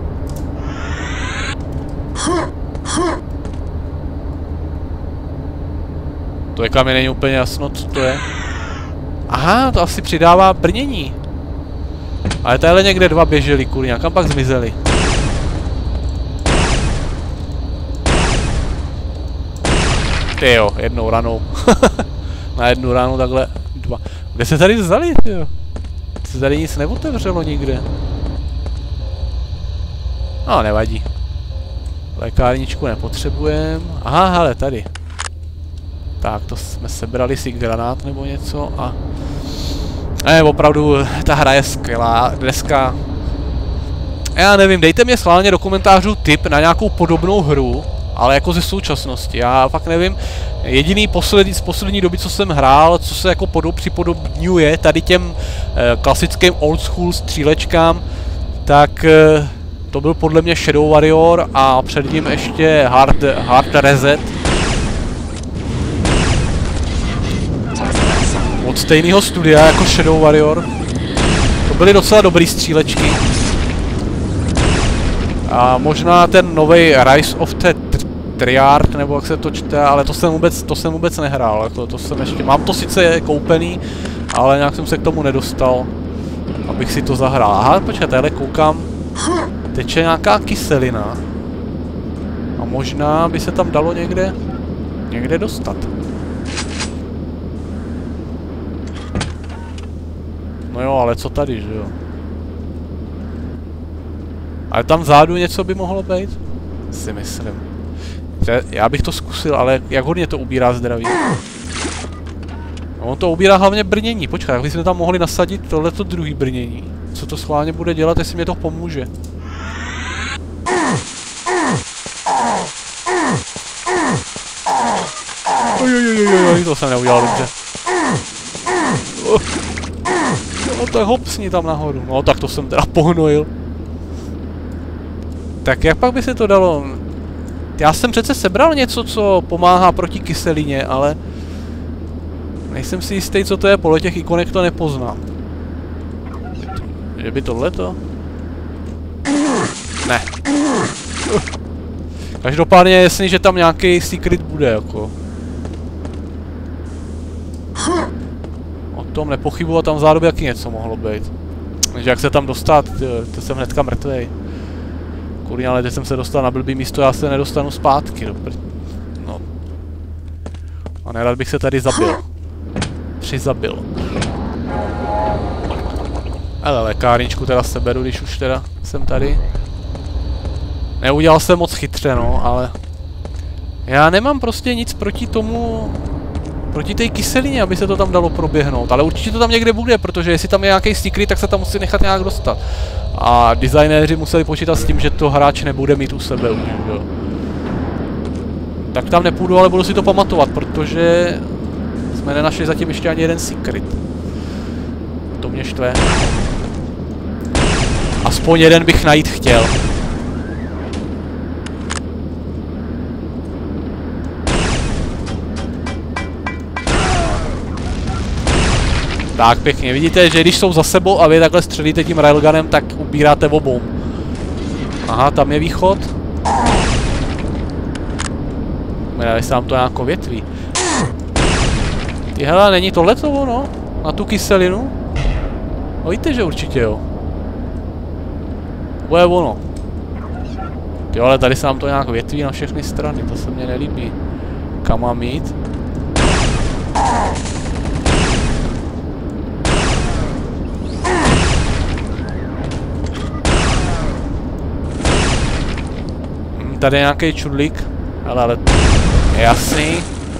To je, mi není úplně jasno, co to je. Aha, to asi přidává brnění. Ale tadyhle někde dva běželi, kurňa, kam pak zmizeli? Tyjo, jednou ranou. Na jednu ránu takhle dva. Kde se tady vzali, tyjo? Se tady nic neotevřelo nikde. No, nevadí. Lékárničku nepotřebujeme. Aha, hele, tady. Tak, to jsme sebrali si granát nebo něco a... Ne, opravdu, ta hra je skvělá. Dneska... Já nevím, dejte mě schválně do komentářů tip na nějakou podobnou hru, ale jako ze současnosti. Já fakt nevím, jediný poslední, z poslední doby, co jsem hrál, co se jako podob, připodobňuje tady těm eh, klasickým old school střílečkám, tak eh, to byl podle mě Shadow Warrior a před ním ještě Hard, Hard Reset. Od stejného studia jako Shadow Warrior. To byly docela dobrý střílečky. A možná ten nový Rise of the Triad, nebo jak se to čte, ale to jsem vůbec, to jsem vůbec nehrál. Jako to jsem ještě, mám to sice koupený, ale nějak jsem se k tomu nedostal, abych si to zahrál. Aha, počkej, tady koukám, teče nějaká kyselina. A možná by se tam dalo někde, někde dostat. No jo, ale co tady, že jo? Ale tam vzadu něco by mohlo být? Si myslím. Já bych to zkusil, ale jak hodně to ubírá zdraví? No, on to ubírá hlavně brnění. Počkej, jak bychom tam mohli nasadit tohleto druhý brnění. Co to schválně bude dělat, jestli mě to pomůže? Ojojojojoj, to jsem neudělal dobře. No to je hopsni tam nahoru. No tak to jsem teda pohnojil. Tak jak pak by se to dalo? Já jsem přece sebral něco, co pomáhá proti kyselině, ale... Nejsem si jistý, co to je, podle těch ikonek to nepoznám. Že by tohleto? Ne. Každopádně je jasný, že tam nějaký secret bude, jako. O tom nepochybuji, a tam v zároveň jaký něco mohlo být. Takže jak se tam dostat, to jsem hnedka mrtvej. Kurňa, ale teď jsem se dostal na blbý místo, já se nedostanu zpátky, dobr. No. A nerad bych se tady zabil. Přizabil. Ale lékárničku teda seberu, když už teda jsem tady. Neudělal jsem moc chytře, no, ale... Já nemám prostě nic proti tomu... Proti té kyselině, aby se to tam dalo proběhnout, ale určitě to tam někde bude, protože jestli tam je nějaký secret, tak se tam musí nechat nějak dostat. A designéři museli počítat s tím, že to hráč nebude mít u sebe už, jo. Tak tam nepůjdu, ale budu si to pamatovat, protože jsme nenašli zatím ještě ani jeden secret. To mě štve. Aspoň jeden bych najít chtěl. Tak pěkně, vidíte, že když jsou za sebou a vy takhle střelíte tím railgunem, tak ubíráte obou. Aha, tam je východ. Měli se nám to nějakou větví. Ty hele, není tohleto ono? Na tu kyselinu? No víte, že určitě jo. To je ono. Jo, ale tady se nám to nějak větví na všechny strany, to se mně nelíbí. Kam mám jít? Tady je nějaký čudlík, ale, ale jasný.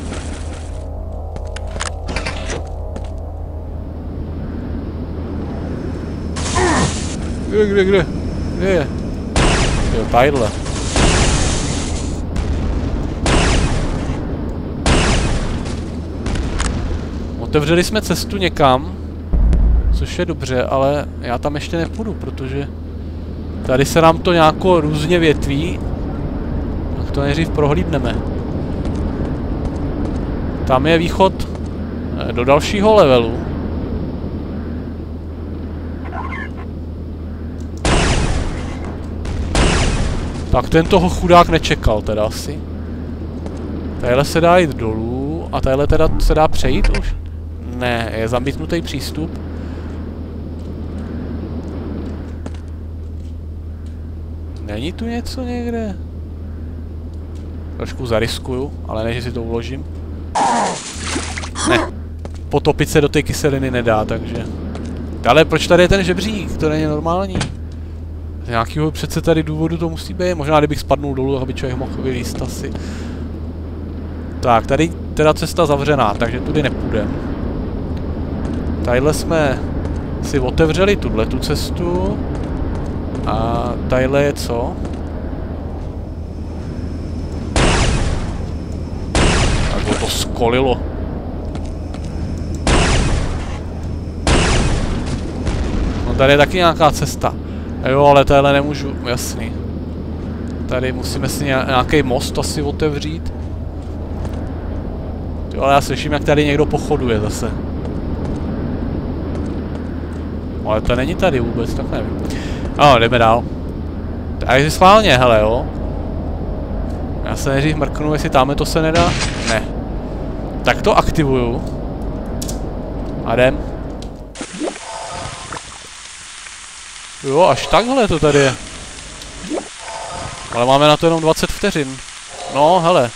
Kde, kde, kde? Kde je? Jo, tadyhle. Otevřeli jsme cestu někam, což což je dobře, ale já tam ještě nepůjdu, protože tady se nám to nějako různě větví. Tak to nejdřív prohlídneme. Tam je východ do dalšího levelu. Tak ten toho chudák nečekal teda asi. Tadyhle se dá jít dolů a tadyhle teda se dá přejít už? Ne, je zamítnutý přístup. Není tu něco někde? Trošku zariskuju, ale ne, že si to uložím. Ne, potopit se do té kyseliny nedá, takže... Ale proč tady je ten žebřík? To není normální. Z nějakého přece tady důvodu to musí být. Možná kdybych spadnul dolů, aby člověk mohl vylíst asi. Tak, tady teda cesta zavřená, takže tudy nepůjdem. Tadyhle jsme si otevřeli tuhletu cestu. A tadyhle je co? Tak to skolilo. No tady je taky nějaká cesta. Jo, ale tadyhle nemůžu, jasný. Tady musíme si nějaký most asi otevřít. Jo, ale já slyším, jak tady někdo pochoduje zase. Ale to není tady vůbec, tak nevím. No, jdeme dál. Takže schválně, hele jo. Já se nejdřív mrknu, jestli tamhle to se nedá. Ne. Tak to aktivuju. A jdem. Jo, až takhle to tady je. Ale máme na to jenom dvacet vteřin. No, hele.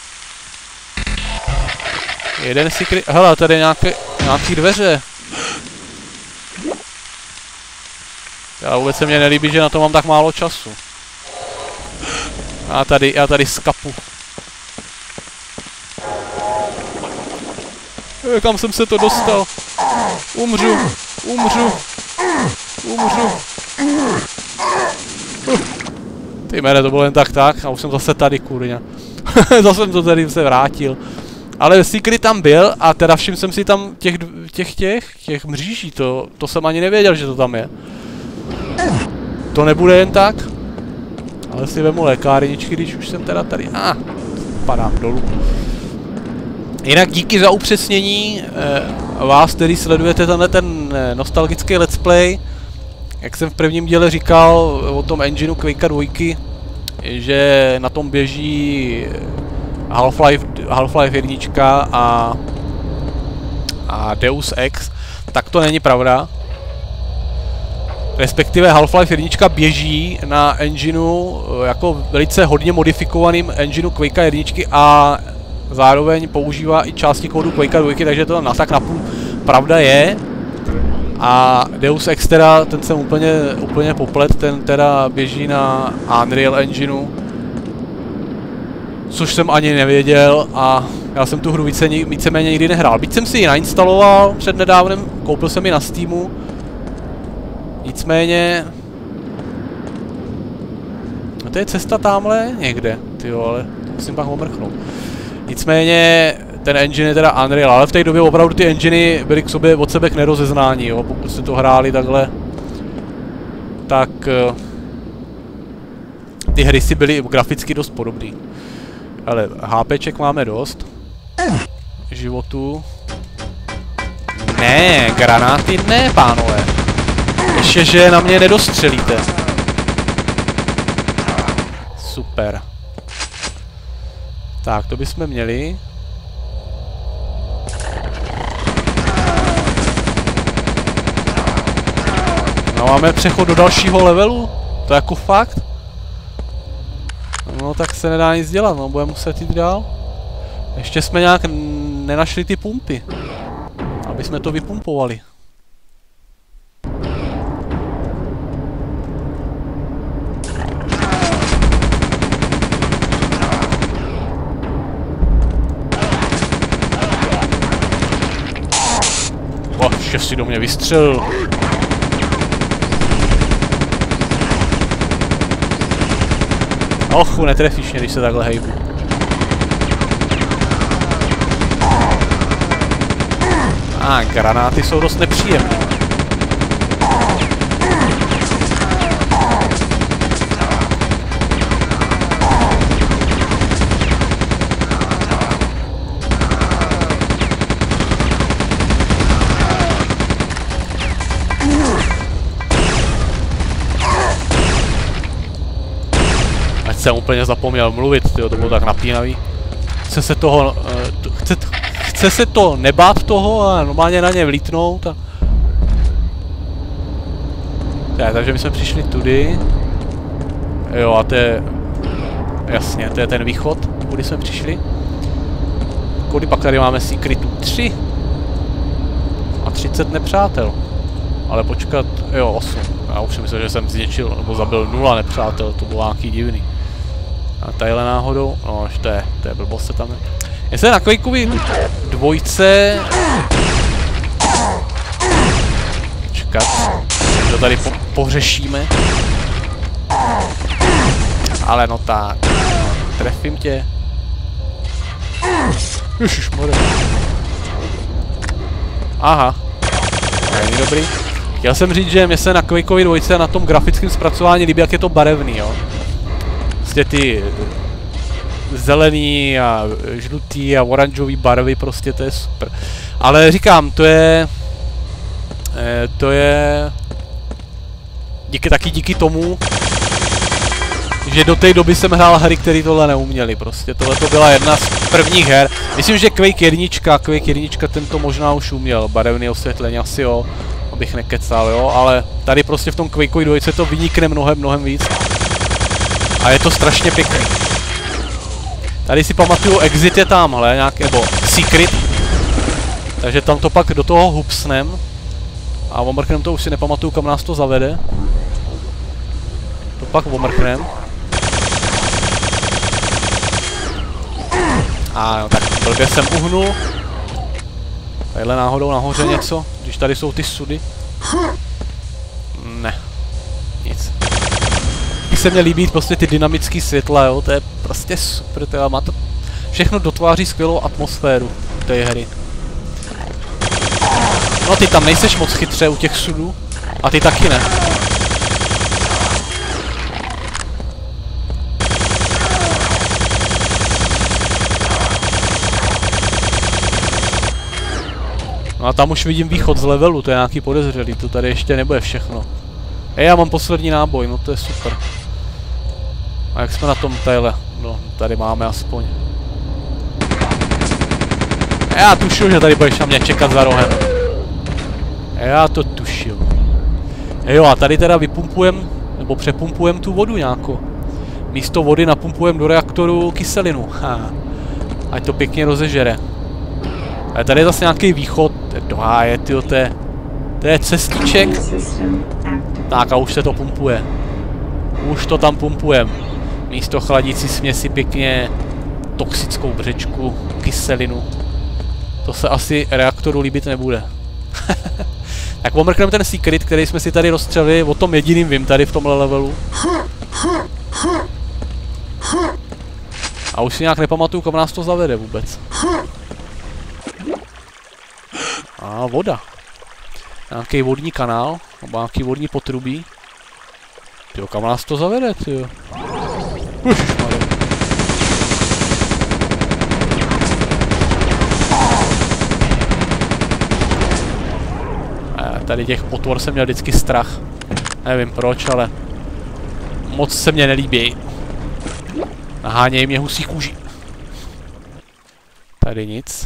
Jeden si kry... Hele, tady je nějaký, nějaký dveře. Já vůbec se mně nelíbí, že na to mám tak málo času. Já tady, já tady skapu. E, kam jsem se to dostal? Umřu, umřu, umřu. Ty mene, to bylo jen tak tak a už jsem zase tady, kurňa. Zase jsem to tady se vrátil. Ale secret tam byl a teda všim jsem si tam těch, těch, těch, těch mříží, to, to jsem ani nevěděl, že to tam je. To nebude jen tak. Ale si vemu lékárničky, když už jsem teda tady. A, ah, padám dolů. Jinak díky za upřesnění eh, vás, který sledujete tenhle ten eh, nostalgický let's play. Jak jsem v prvním díle říkal o tom engineu Quakea dva, že na tom běží Half-Life Half-Life jedna a, a Deus Ex, tak to není pravda. Respektive Half-Life jedna běží na engineu, jako velice hodně modifikovaným engineu Quakea jedna a zároveň používá i části kódu Quakea dva, takže to na tak napůl pravda je. A Deus Ex teda, ten jsem úplně, úplně poplet, ten teda běží na Unreal engineu. Což jsem ani nevěděl a já jsem tu hru více, víceméně nikdy nehrál. Byť jsem si ji nainstaloval před nedávnem, koupil jsem ji na Steamu. Nicméně... No to je cesta tamhle někde, tyjo, ale to musím pak omrknout. Nicméně ten engine je teda Unreal, ale v té době opravdu ty enginy byly k sobě od sebe k nerozeznání, jo, pokud jste to hráli takhle. Tak... Ty hry si byly graficky dost podobný. Ale HPček máme dost. Životu. Ne, granáty ne, pánové. Ještě, že na mě nedostřelíte. Super. Tak, to bychom měli. No, máme přechod do dalšího levelu. To je jako fakt. No tak se nedá nic dělat, no, budeme muset jít dál. Ještě jsme nějak nenašli ty pumpy. Aby jsme to vypumpovali. Oh, ještě si do mě vystřelil. Ochu, netrefíš mě, když se takhle hejbu. A ah, granáty jsou dost nepříjemné. jsem úplně zapomněl mluvit, tyjo, to bylo tak napínavý. Chce se toho, uh, chce, chce se to nebát toho a normálně na ně vlítnout a... Tak, takže my jsme přišli tudy. Jo, a to je... Jasně, to je ten východ, kudy jsme přišli. Kudy pak tady máme Secretu tři. A třicet nepřátel. Ale počkat, jo, osm. Já už si myslel, že jsem zničil, nebo zabil nula nepřátel, to bylo nějaký divný. A tadyhle náhodou, no, to je, to je blbost se tam je. Jestli na Quakeovi dvojce... Čekat, to tady po pohřešíme. Ale no tak, trefím tě. Ježišmarja. Aha, není dobrý. Chtěl jsem říct, že mě se na Quakeovi dvojce na tom grafickém zpracování líbí, jak je to barevný, jo. Prostě ty zelený a žlutý a oranžový barvy, prostě to je super. Ale říkám, to je... To je... Díky, taky díky tomu, že do té doby jsem hrál hry, které tohle neuměly, prostě tohle to byla jedna z prvních her. Myslím, že Quake jedna, Quake jedna tento možná už uměl, barevné osvětlení asi jo, abych nekecal, jo, ale tady prostě v tom Quakeovi dvojce to vynikne mnohem, mnohem víc. A je to strašně pěkný. Tady si pamatuju, exit je tamhle, nějaký, nebo secret. Takže tam to pak do toho hupsnem. A omrknem to už si nepamatuju, kam nás to zavede. To pak omrknem. A no, tak blbě jsem uhnul. Tadyhle náhodou nahoře něco, když tady jsou ty sudy. Ne. Nic. Mně se mě líbí prostě ty dynamické světla, jo, to je prostě super, to má to všechno dotváří skvělou atmosféru té hry. No ty tam nejseš moc chytře u těch sudů, a ty taky ne. No a tam už vidím východ z levelu, to je nějaký podezřelý, to tady ještě nebude všechno. Ej, já mám poslední náboj, no to je super. A jak jsme na tom tadyhle? No, tady máme aspoň. Já tušil, že tady budeš na mě čekat za rohem. Já to tušil. Jo, a tady teda vypumpujem, nebo přepumpujem tu vodu nějakou. Místo vody napumpujem do reaktoru kyselinu. Ha. Ať to pěkně rozežere. Ale tady je zase nějaký východ. Do háje, tyjo, to je... To je cestiček. Tak a už se to pumpuje. Už to tam pumpujem. Místo chladící směsi pěkně toxickou břečku, kyselinu. To se asi reaktoru líbit nebude. Tak omrkneme ten secret, který jsme si tady rozstřelili, o tom jediným vím tady v tomhle levelu. A už si nějak nepamatuju, kam nás to zavede vůbec. A voda. Nějaký vodní kanál, nebo nějaký vodní potrubí. Tyjo, kam nás to zavede, tyjo. Tady těch potvor jsem měl vždycky strach. Nevím proč, ale moc se mně nelíbí. Nahánějí mě husí kůži. Tady nic.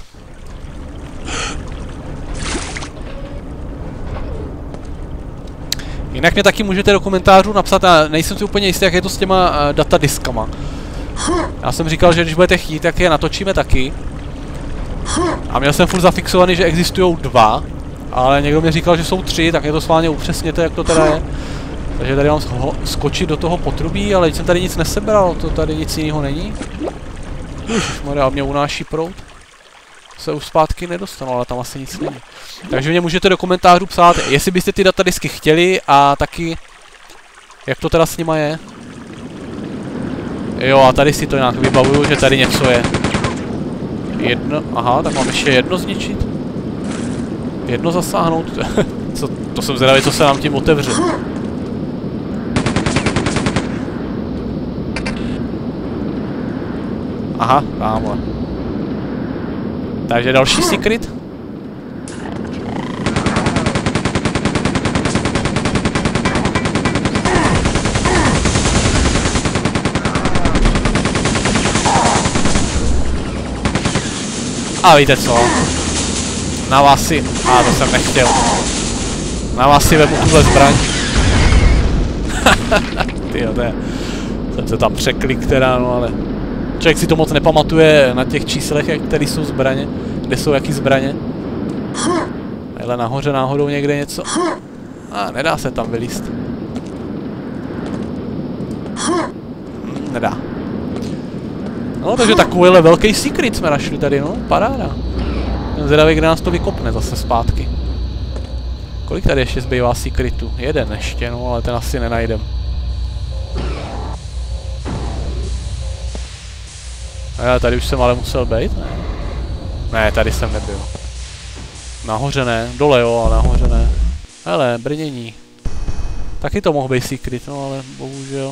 Jinak mě taky můžete do komentářů napsat, a nejsem si úplně jistý, jak je to s těma uh, datadiskama. Já jsem říkal, že když budete chtít, tak je natočíme taky. A měl jsem furt zafixovaný, že existují dva. Ale někdo mi říkal, že jsou tři, tak je to schválně upřesněte, jak to teda je. Takže tady mám skočit do toho potrubí, ale jsem tady nic nesebral, to tady nic jiného není. Ježišmarja, mě unáší proud. Se už zpátky nedostanu, ale tam asi nic není. Takže mě můžete do komentářů psát, jestli byste ty datadisky chtěli a taky, jak to teda s nima je. Jo, a tady si to nějak vybavuju, že tady něco je. Jedno, aha, tak mám ještě jedno zničit. Jedno zasáhnout. Co, to jsem zvědavý, co se nám tím otevře. Aha, tamhle. Takže další secret. A víte co? Na vás si... A to jsem nechtěl. Na vás si vemu tuhle zbraň. Tyjo, to je... Jsem se tam překlik teda, no ale... Člověk si to moc nepamatuje na těch číslech, jak tady jsou zbraně. Kde jsou jaký zbraně. Tadyhle nahoře náhodou někde něco. A nedá se tam vylíst. Hm, nedá. No, takže takovýhle velký secret jsme našli tady, no, paráda. Jsem zvědavý, kde nás to vykopne zase zpátky. Kolik tady ještě zbývá secretů? Jeden ještě, no, ale ten asi nenajdem. Ne, tady už jsem ale musel být, ne? Ne, tady jsem nebyl. Nahoře ne, dole jo, ale nahoře ne. Hele, brnění. Taky to mohl být secret, no, ale bohužel.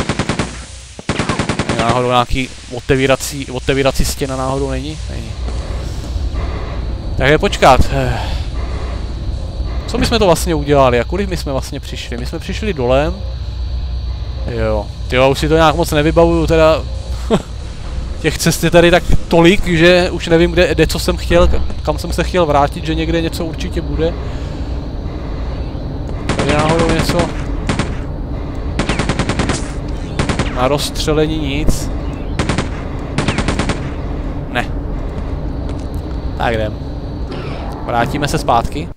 Náhodou nějaký otevírací, otevírací stěna náhodou není? Není. Takže počkat. Co my jsme to vlastně udělali? A kudy my jsme vlastně přišli? My jsme přišli dolem. Jo. Tyjo, už si to nějak moc nevybavuju, teda... Těch cest je tady tak tolik, že už nevím, kde, kde co jsem chtěl, kam jsem se chtěl vrátit, že někde něco určitě bude. Tady náhodou něco... Na rozstřelení nic. Ne. Tak jdem. Vrátíme se zpátky.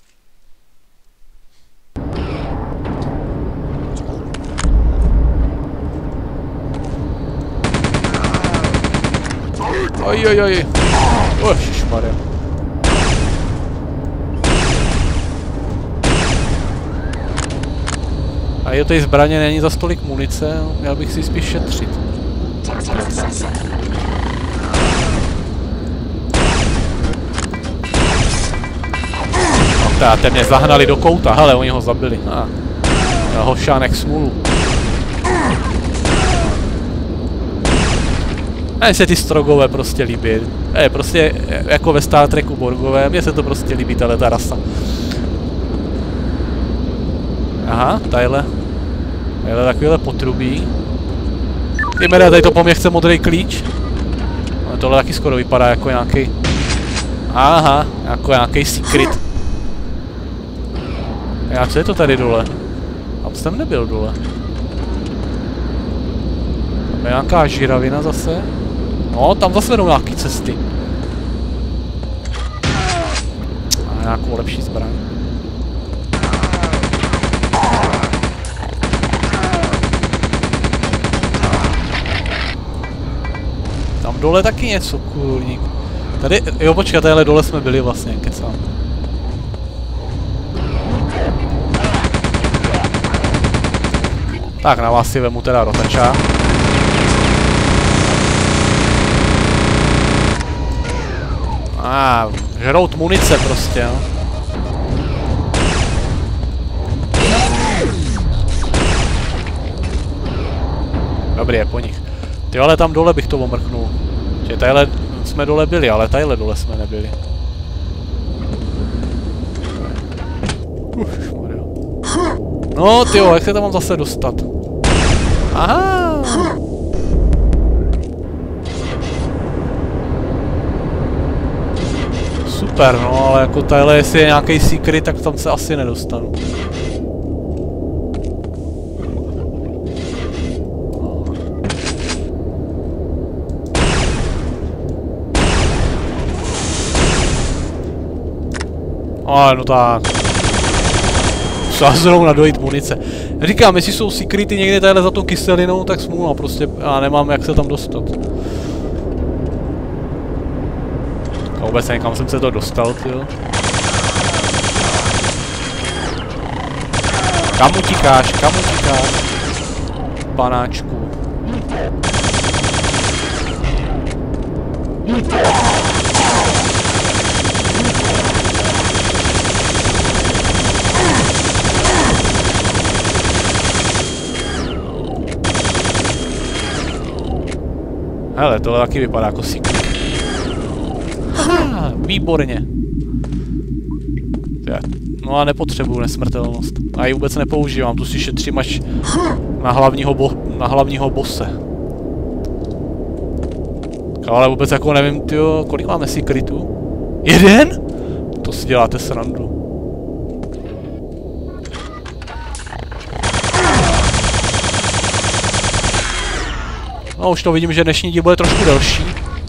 Oj, oj, oj. Ježišmarja. A je té zbraně není za stolik munice, měl bych si spíš šetřit. No táte mě zahnali do kouta, hele, oni ho zabili. Ah. Hošánek smůlu. Mně se ty strogové prostě líbí. Je prostě jako ve Star Treku Borgové, mně se to prostě líbí tato rasa. Aha, tadyhle. Tadyhle takovýhle potrubí. Jdeme, tady to po mně chce modrý klíč. Ale tohle taky skoro vypadá jako nějaký... Aha, jako nějaký secret. A co je to tady dole? Tam jsem nebyl dole. Tam je nějaká žiravina zase. No, tam zase jdou nějaký cesty. A nějakou lepší zbraň. Tam dole taky něco, kurník. Tady, jo počkej, tadyhle dole jsme byli vlastně, kecám. Tak na vás si vemu teda rotača. A ah, žrout munice prostě, no. Dobrý, je po nich. Ty, ale tam dole bych to omrknul. Že tadyhle jsme dole byli, ale tadyhle dole jsme nebyli. No tyjo, jak se tam mám zase dostat? Aha! Super, no, ale jako tadyhle, jestli je nějaký secret, tak tam se asi nedostanu. Ale no tak. Musela zrovna dojít munice. Říkám, jestli jsou secrety někde tadyhle za tou kyselinou, tak smůla, prostě já nemám jak se tam dostat. A vůbec někam jsem se to dostal, tyjo. Kam utíkáš, kam utíkáš? Panáčku. Hele, tohle taky vypadá jako secret. Haha, výborně. No a nepotřebuju nesmrtelnost. A ji vůbec nepoužívám, tu si šetřím až na hlavního, bo na hlavního bose. Ale vůbec jako nevím, tyjo, kolik máme secretů? Jeden? To si děláte srandu. No už to vidím, že dnešní díl bude trošku delší.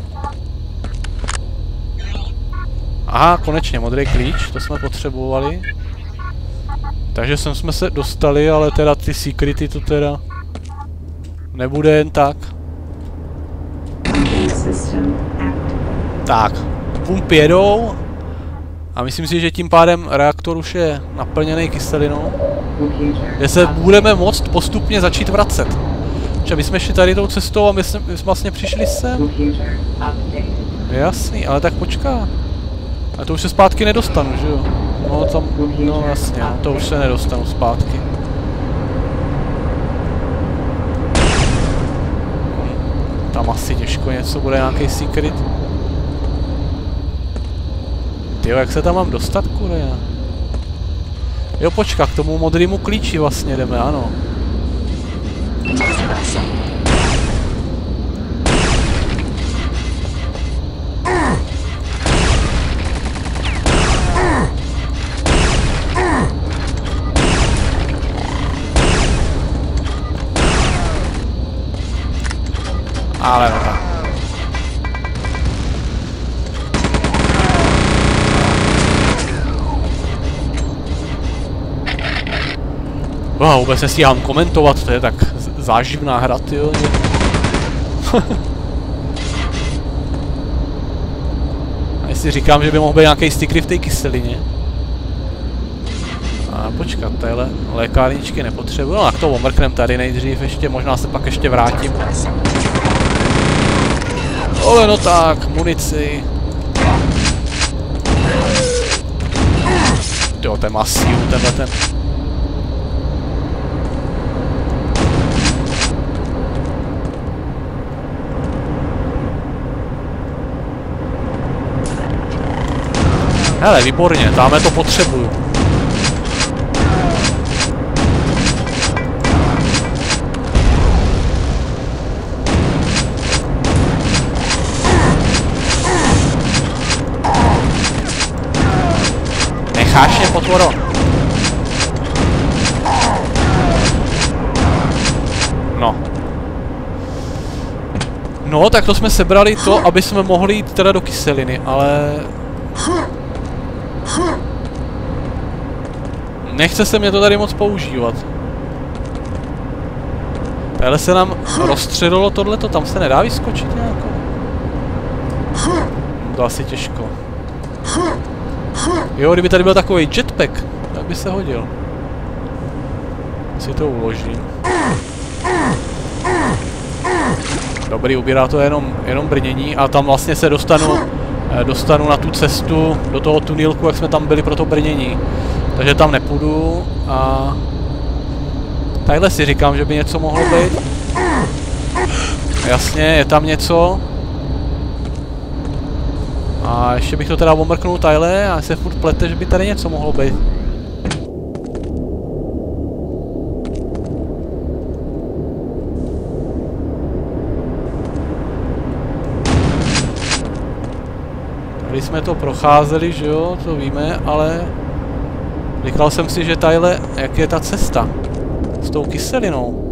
Aha, konečně modrý klíč, to jsme potřebovali. Takže sem jsme se dostali, ale teda ty secrety to teda nebude jen tak. Tak, pumpy jedou a myslím si, že tím pádem reaktor už je naplněný kyselinou, že se budeme moct postupně začít vracet. Že my jsme šli tady tou cestou a my jsme, my jsme vlastně přišli sem. Jasný, ale tak počká. A to už se zpátky nedostanu, že jo? No tam, no jasně, no, to už se nedostanu zpátky. Tam asi těžko něco bude, nějaký secret. Tyjo, jak se tam mám dostat, kurja? Jo, počka, k tomu modrému klíči vlastně jdeme, ano. Ale no tak. Wow, vůbec nestíhám komentovat, to je tak záživná hra, tyjo. A jestli říkám, že by mohl být nějaký stickry v té kyselině. A počkat, tadyhle lékárničky nepotřebuji, no tak to omrknem tady nejdřív, ještě možná se pak ještě vrátím. Ale no tak, munici. Jo, ten má sílu, tenhle ten. Hele, výborně, dáme to potřebuju. Necháš mě, potvoro. No. No, tak to jsme sebrali to, aby jsme mohli jít teda do kyseliny, ale... Nechce se mě to tady moc používat. Tady se nám rozstředilo tohleto, tam se nedá vyskočit nějakou. To asi těžko. Jo, kdyby tady byl takový jetpack, tak by se hodil. Si to uložím. Dobrý, ubírá to jenom, jenom brnění a tam vlastně se dostanu, dostanu na tu cestu do toho tunelku, jak jsme tam byli pro to brnění. Takže tam nepůjdu a... Tadyhle si říkám, že by něco mohlo být. Jasně, je tam něco. A ještě bych to teda omrknul tadyhle a se furt plete, že by tady něco mohlo být. Tady jsme to procházeli, že jo, to víme, ale... Říkal jsem si, že tadyhle, jak je ta cesta s tou kyselinou.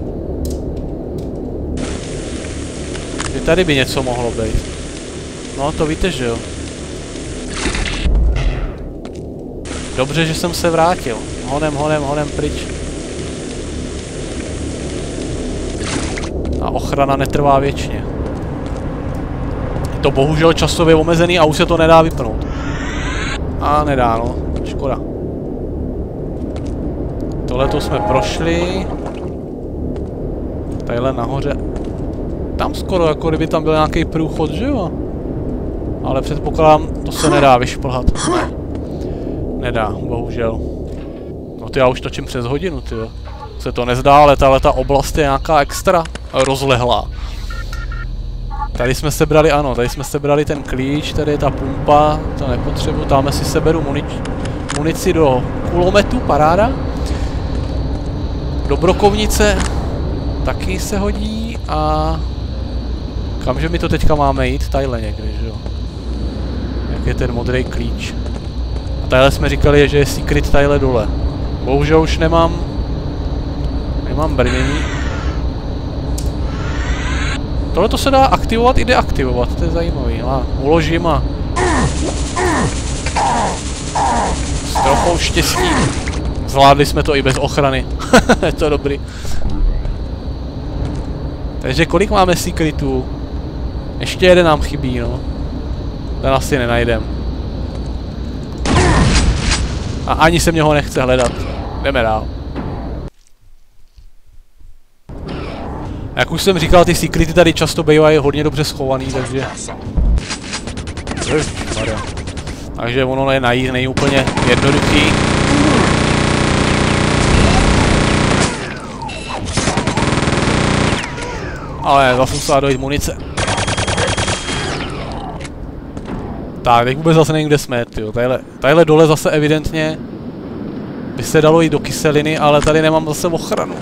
Že tady by něco mohlo být. No, to víte, že jo. Dobře, že jsem se vrátil. Honem, honem, honem pryč. A ochrana netrvá věčně. Je to bohužel časově omezený a už se to nedá vypnout. A nedá, no. Škoda. Tohleto jsme prošli. Tadyhle nahoře. Tam skoro, jako kdyby tam byl nějaký průchod, že jo? Ale předpokládám, to se nedá vyšplhat. Ne. Nedá, bohužel. No ty já už točím přes hodinu, ty jo. Se to nezdá, ale tahle ta oblast je nějaká extra rozlehlá. Tady jsme sebrali, ano, tady jsme sebrali ten klíč, tady je ta pumpa, to nepotřebuji, tamhle si seberu munic, munici do kulometu, paráda. Do brokovnice taky se hodí a... Kamže my to teďka máme jít? Tadyhle někdy, že jo? Jak je ten modrý klíč. A tadyhle jsme říkali, že je secret tadyhle dole. Bohužel už nemám... Nemám brnění. Tohle to se dá aktivovat i deaktivovat, to je zajímavý. A uložím a... S trochou štěstí. Zvládli jsme to i bez ochrany. Je to dobrý. Takže kolik máme secretů? Ještě jeden nám chybí, no. Ten asi nenajdem. A ani se mě ho nechce hledat. Jdeme dál. Jak už jsem říkal, ty secrety tady často bývají hodně dobře schovaný, takže... Ježišmarja. Takže ono je najít, není úplně jednoduchý. Ale zase musela dojít munice. Tak, teď vůbec zase nevím, kde jsme, tyjo. Tadyhle, tadyhle dole zase evidentně by se dalo jít do kyseliny, ale tady nemám zase ochranu.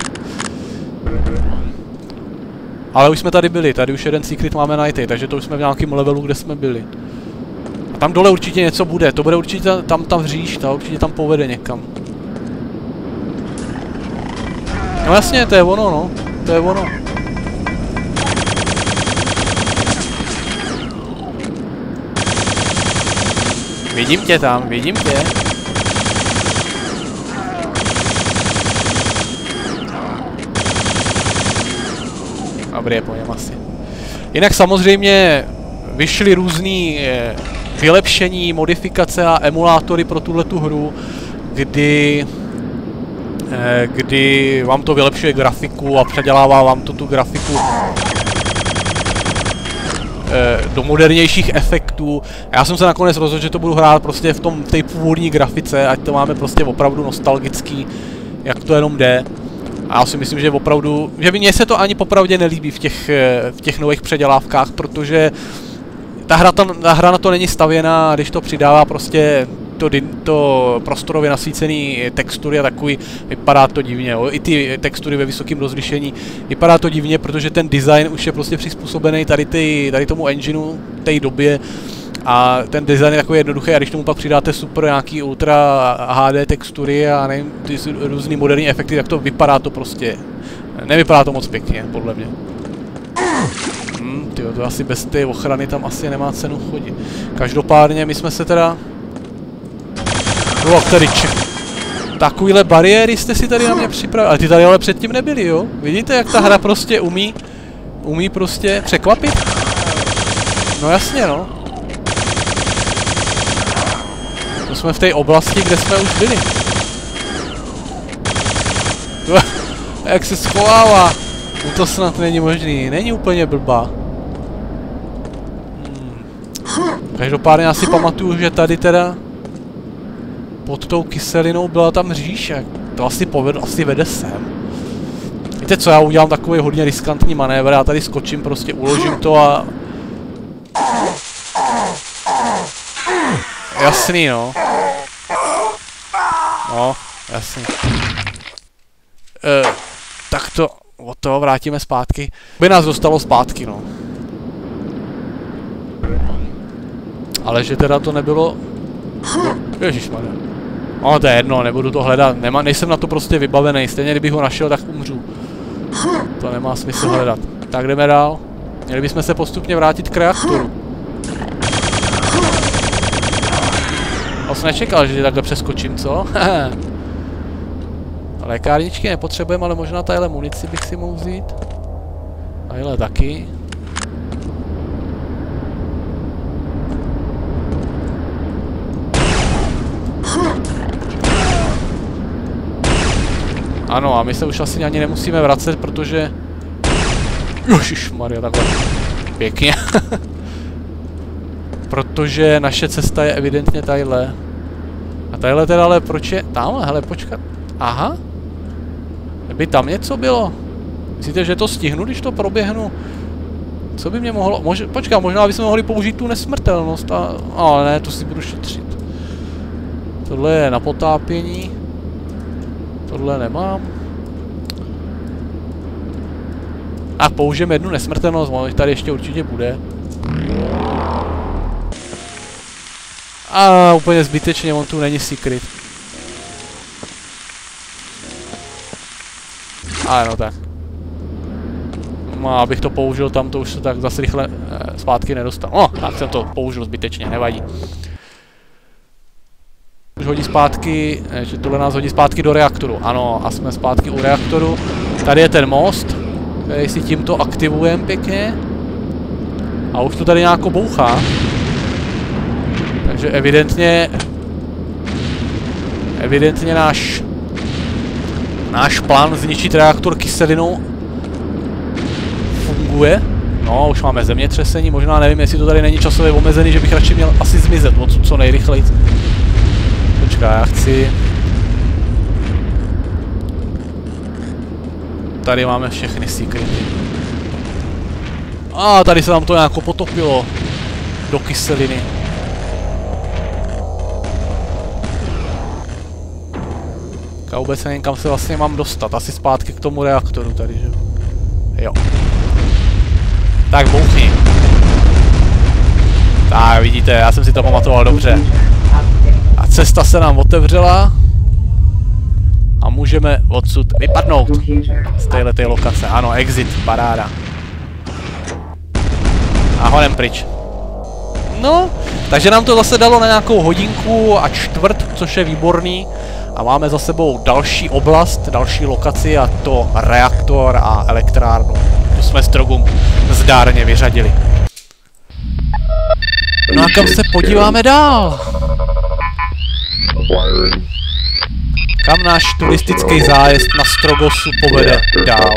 Ale už jsme tady byli, tady už jeden secret máme najít, takže to už jsme v nějakém levelu, kde jsme byli. A tam dole určitě něco bude, to bude určitě tam ta vříž, ta určitě tam povede někam. No jasně, to je ono, no, to je ono. Vidím tě tam, vidím tě. Dobrý, je po něm asi. Jinak samozřejmě vyšly různý eh, vylepšení, modifikace a emulátory pro tuhletu hru, kdy, eh, kdy vám to vylepšuje grafiku a předělává vám to tu grafiku eh, do modernějších efektů. Já jsem se nakonec rozhodl, že to budu hrát prostě v tom, v té původní grafice, ať to máme prostě opravdu nostalgický, jak to jenom jde. A já si myslím, že opravdu, že mně se to ani popravdě nelíbí v těch, v těch nových předělávkách, protože ta hra, ta, ta hra na to není stavěná, když to přidává prostě to, to prostorově nasvícený textury a takový, vypadá to divně, jo. I ty textury ve vysokém rozlišení, vypadá to divně, protože ten design už je prostě přizpůsobený tady, ty, tady tomu engineu té době. A ten design je takový jednoduchý a když tomu pak přidáte super nějaký ultra H D textury a nevím, ty různý moderní efekty, tak to vypadá to prostě, nevypadá to moc pěkně, podle mě. Hmm, tyjo, to asi bez té ochrany tam asi nemá cenu chodit. Každopádně my jsme se teda... No tady či... Takovýhle bariéry jste si tady na mě připravili, ale ty tady ale předtím nebyly, jo? Vidíte, jak ta hra prostě umí, umí prostě překvapit? No jasně, no. To jsme v té oblasti, kde jsme už byli. Jak se schovává. No to snad není možný. Není úplně blbá. Hmm. Každopádně já si pamatuju, že tady teda pod tou kyselinou byla tam říš. To asi povedl, asi vede sem. Víte co, já udělám takový hodně riskantní manévr. Já tady skočím, prostě uložím to a... Jasný, no. No, jasný. E, tak to, od toho vrátíme zpátky. By nás dostalo zpátky, no. Ale že teda to nebylo... No, ježišmarja. No, to je jedno, nebudu to hledat. Nema, nejsem na to prostě vybavený. Stejně kdybych ho našel, tak umřu. To nemá smysl hledat. Tak jdeme dál. Měli bychom se postupně vrátit k reaktoru. Já jsem nečekal, že takhle přeskočím, co? Lékárničky nepotřebujeme, ale možná tadyhle munici bych si mohl vzít. Tadyhle taky. Ano, a my se už asi ani nemusíme vracet, protože... Ježišmarja, takhle. Pěkně. Protože naše cesta je evidentně tadyhle. A tadyhle teda, ale proč je... Tamhle, hele, počkat. Aha. By tam něco bylo. Myslíte, že to stihnu, když to proběhnu? Co by mě mohlo... Mož... Počkám, možná bychom mohli použít tu nesmrtelnost a... Ale ne, to si budu šetřit. Tohle je na potápění. Tohle nemám. A použijeme jednu nesmrtelnost, tady ještě určitě bude. A úplně zbytečně, on tu není secret. Ale no tak. No, abych to použil tam, to už se tak zase rychle eh, zpátky nedostal. No, tak jsem to použil zbytečně, nevadí. Už hodí zpátky, ne, že tohle nás hodí zpátky do reaktoru. Ano, a jsme zpátky u reaktoru. Tady je ten most, který si tímto aktivujeme pěkně. A už to tady nějako bouchá. Takže evidentně... Evidentně náš... Náš plán zničit reaktor kyselinou funguje. No, už máme zemětřesení, možná nevím, jestli to tady není časově omezený, že bych radši měl asi zmizet odsud co nejrychleji. Počkej, já chci... Tady máme všechny sekrety. A tady se nám to nějako potopilo do kyseliny. A vůbec nevím, kam se vlastně mám dostat. Asi zpátky k tomu reaktoru tady, že jo. Tak bouchni. Tak vidíte, já jsem si to pamatoval dobře. A cesta se nám otevřela. A můžeme odsud vypadnout. Z téhleté lokace. Ano, exit, paráda. A honem pryč. No, takže nám to zase dalo na nějakou hodinku a čtvrt, což je výborný. A máme za sebou další oblast, další lokaci a to reaktor a elektrárnu. To jsme Strogum zdárně vyřadili. No a kam se podíváme dál? Kam náš turistický zájezd na Strogosu povede dál?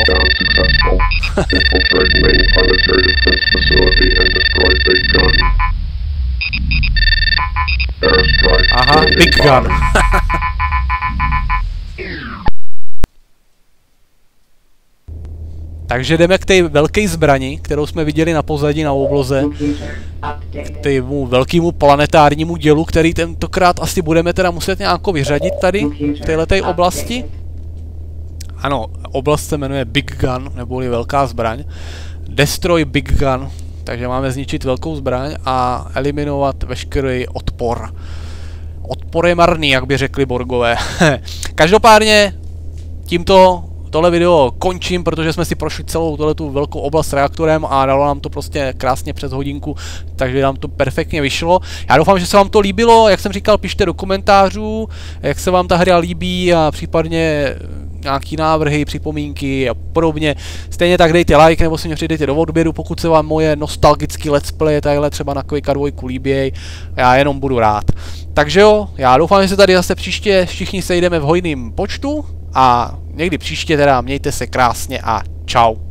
Aha, Big Gun. Takže jdeme k té velké zbrani, kterou jsme viděli na pozadí na obloze. K tému velkému planetárnímu dělu, který tentokrát asi budeme teda muset nějak vyřadit tady v téhleté oblasti. Ano, oblast se jmenuje Big Gun, neboli velká zbraň. Destroy Big Gun, takže máme zničit velkou zbraň a eliminovat veškerý odpor. Odpor je marný, jak by řekli Borgové. Každopádně tímto tohle video končím, protože jsme si prošli celou tohletu velkou oblast s reaktorem a dalo nám to prostě krásně přes hodinku, takže nám to perfektně vyšlo. Já doufám, že se vám to líbilo, jak jsem říkal, pište do komentářů, jak se vám ta hra líbí a případně nějaký návrhy, připomínky a podobně. Stejně tak dejte like nebo si mě přidejte do odběru, pokud se vám moje nostalgický let's play takhle třeba na Quake dva líbí, já jenom budu rád. Takže jo, já doufám, že se tady zase příště všichni sejdeme v hojným počtu a někdy příště teda mějte se krásně a čau.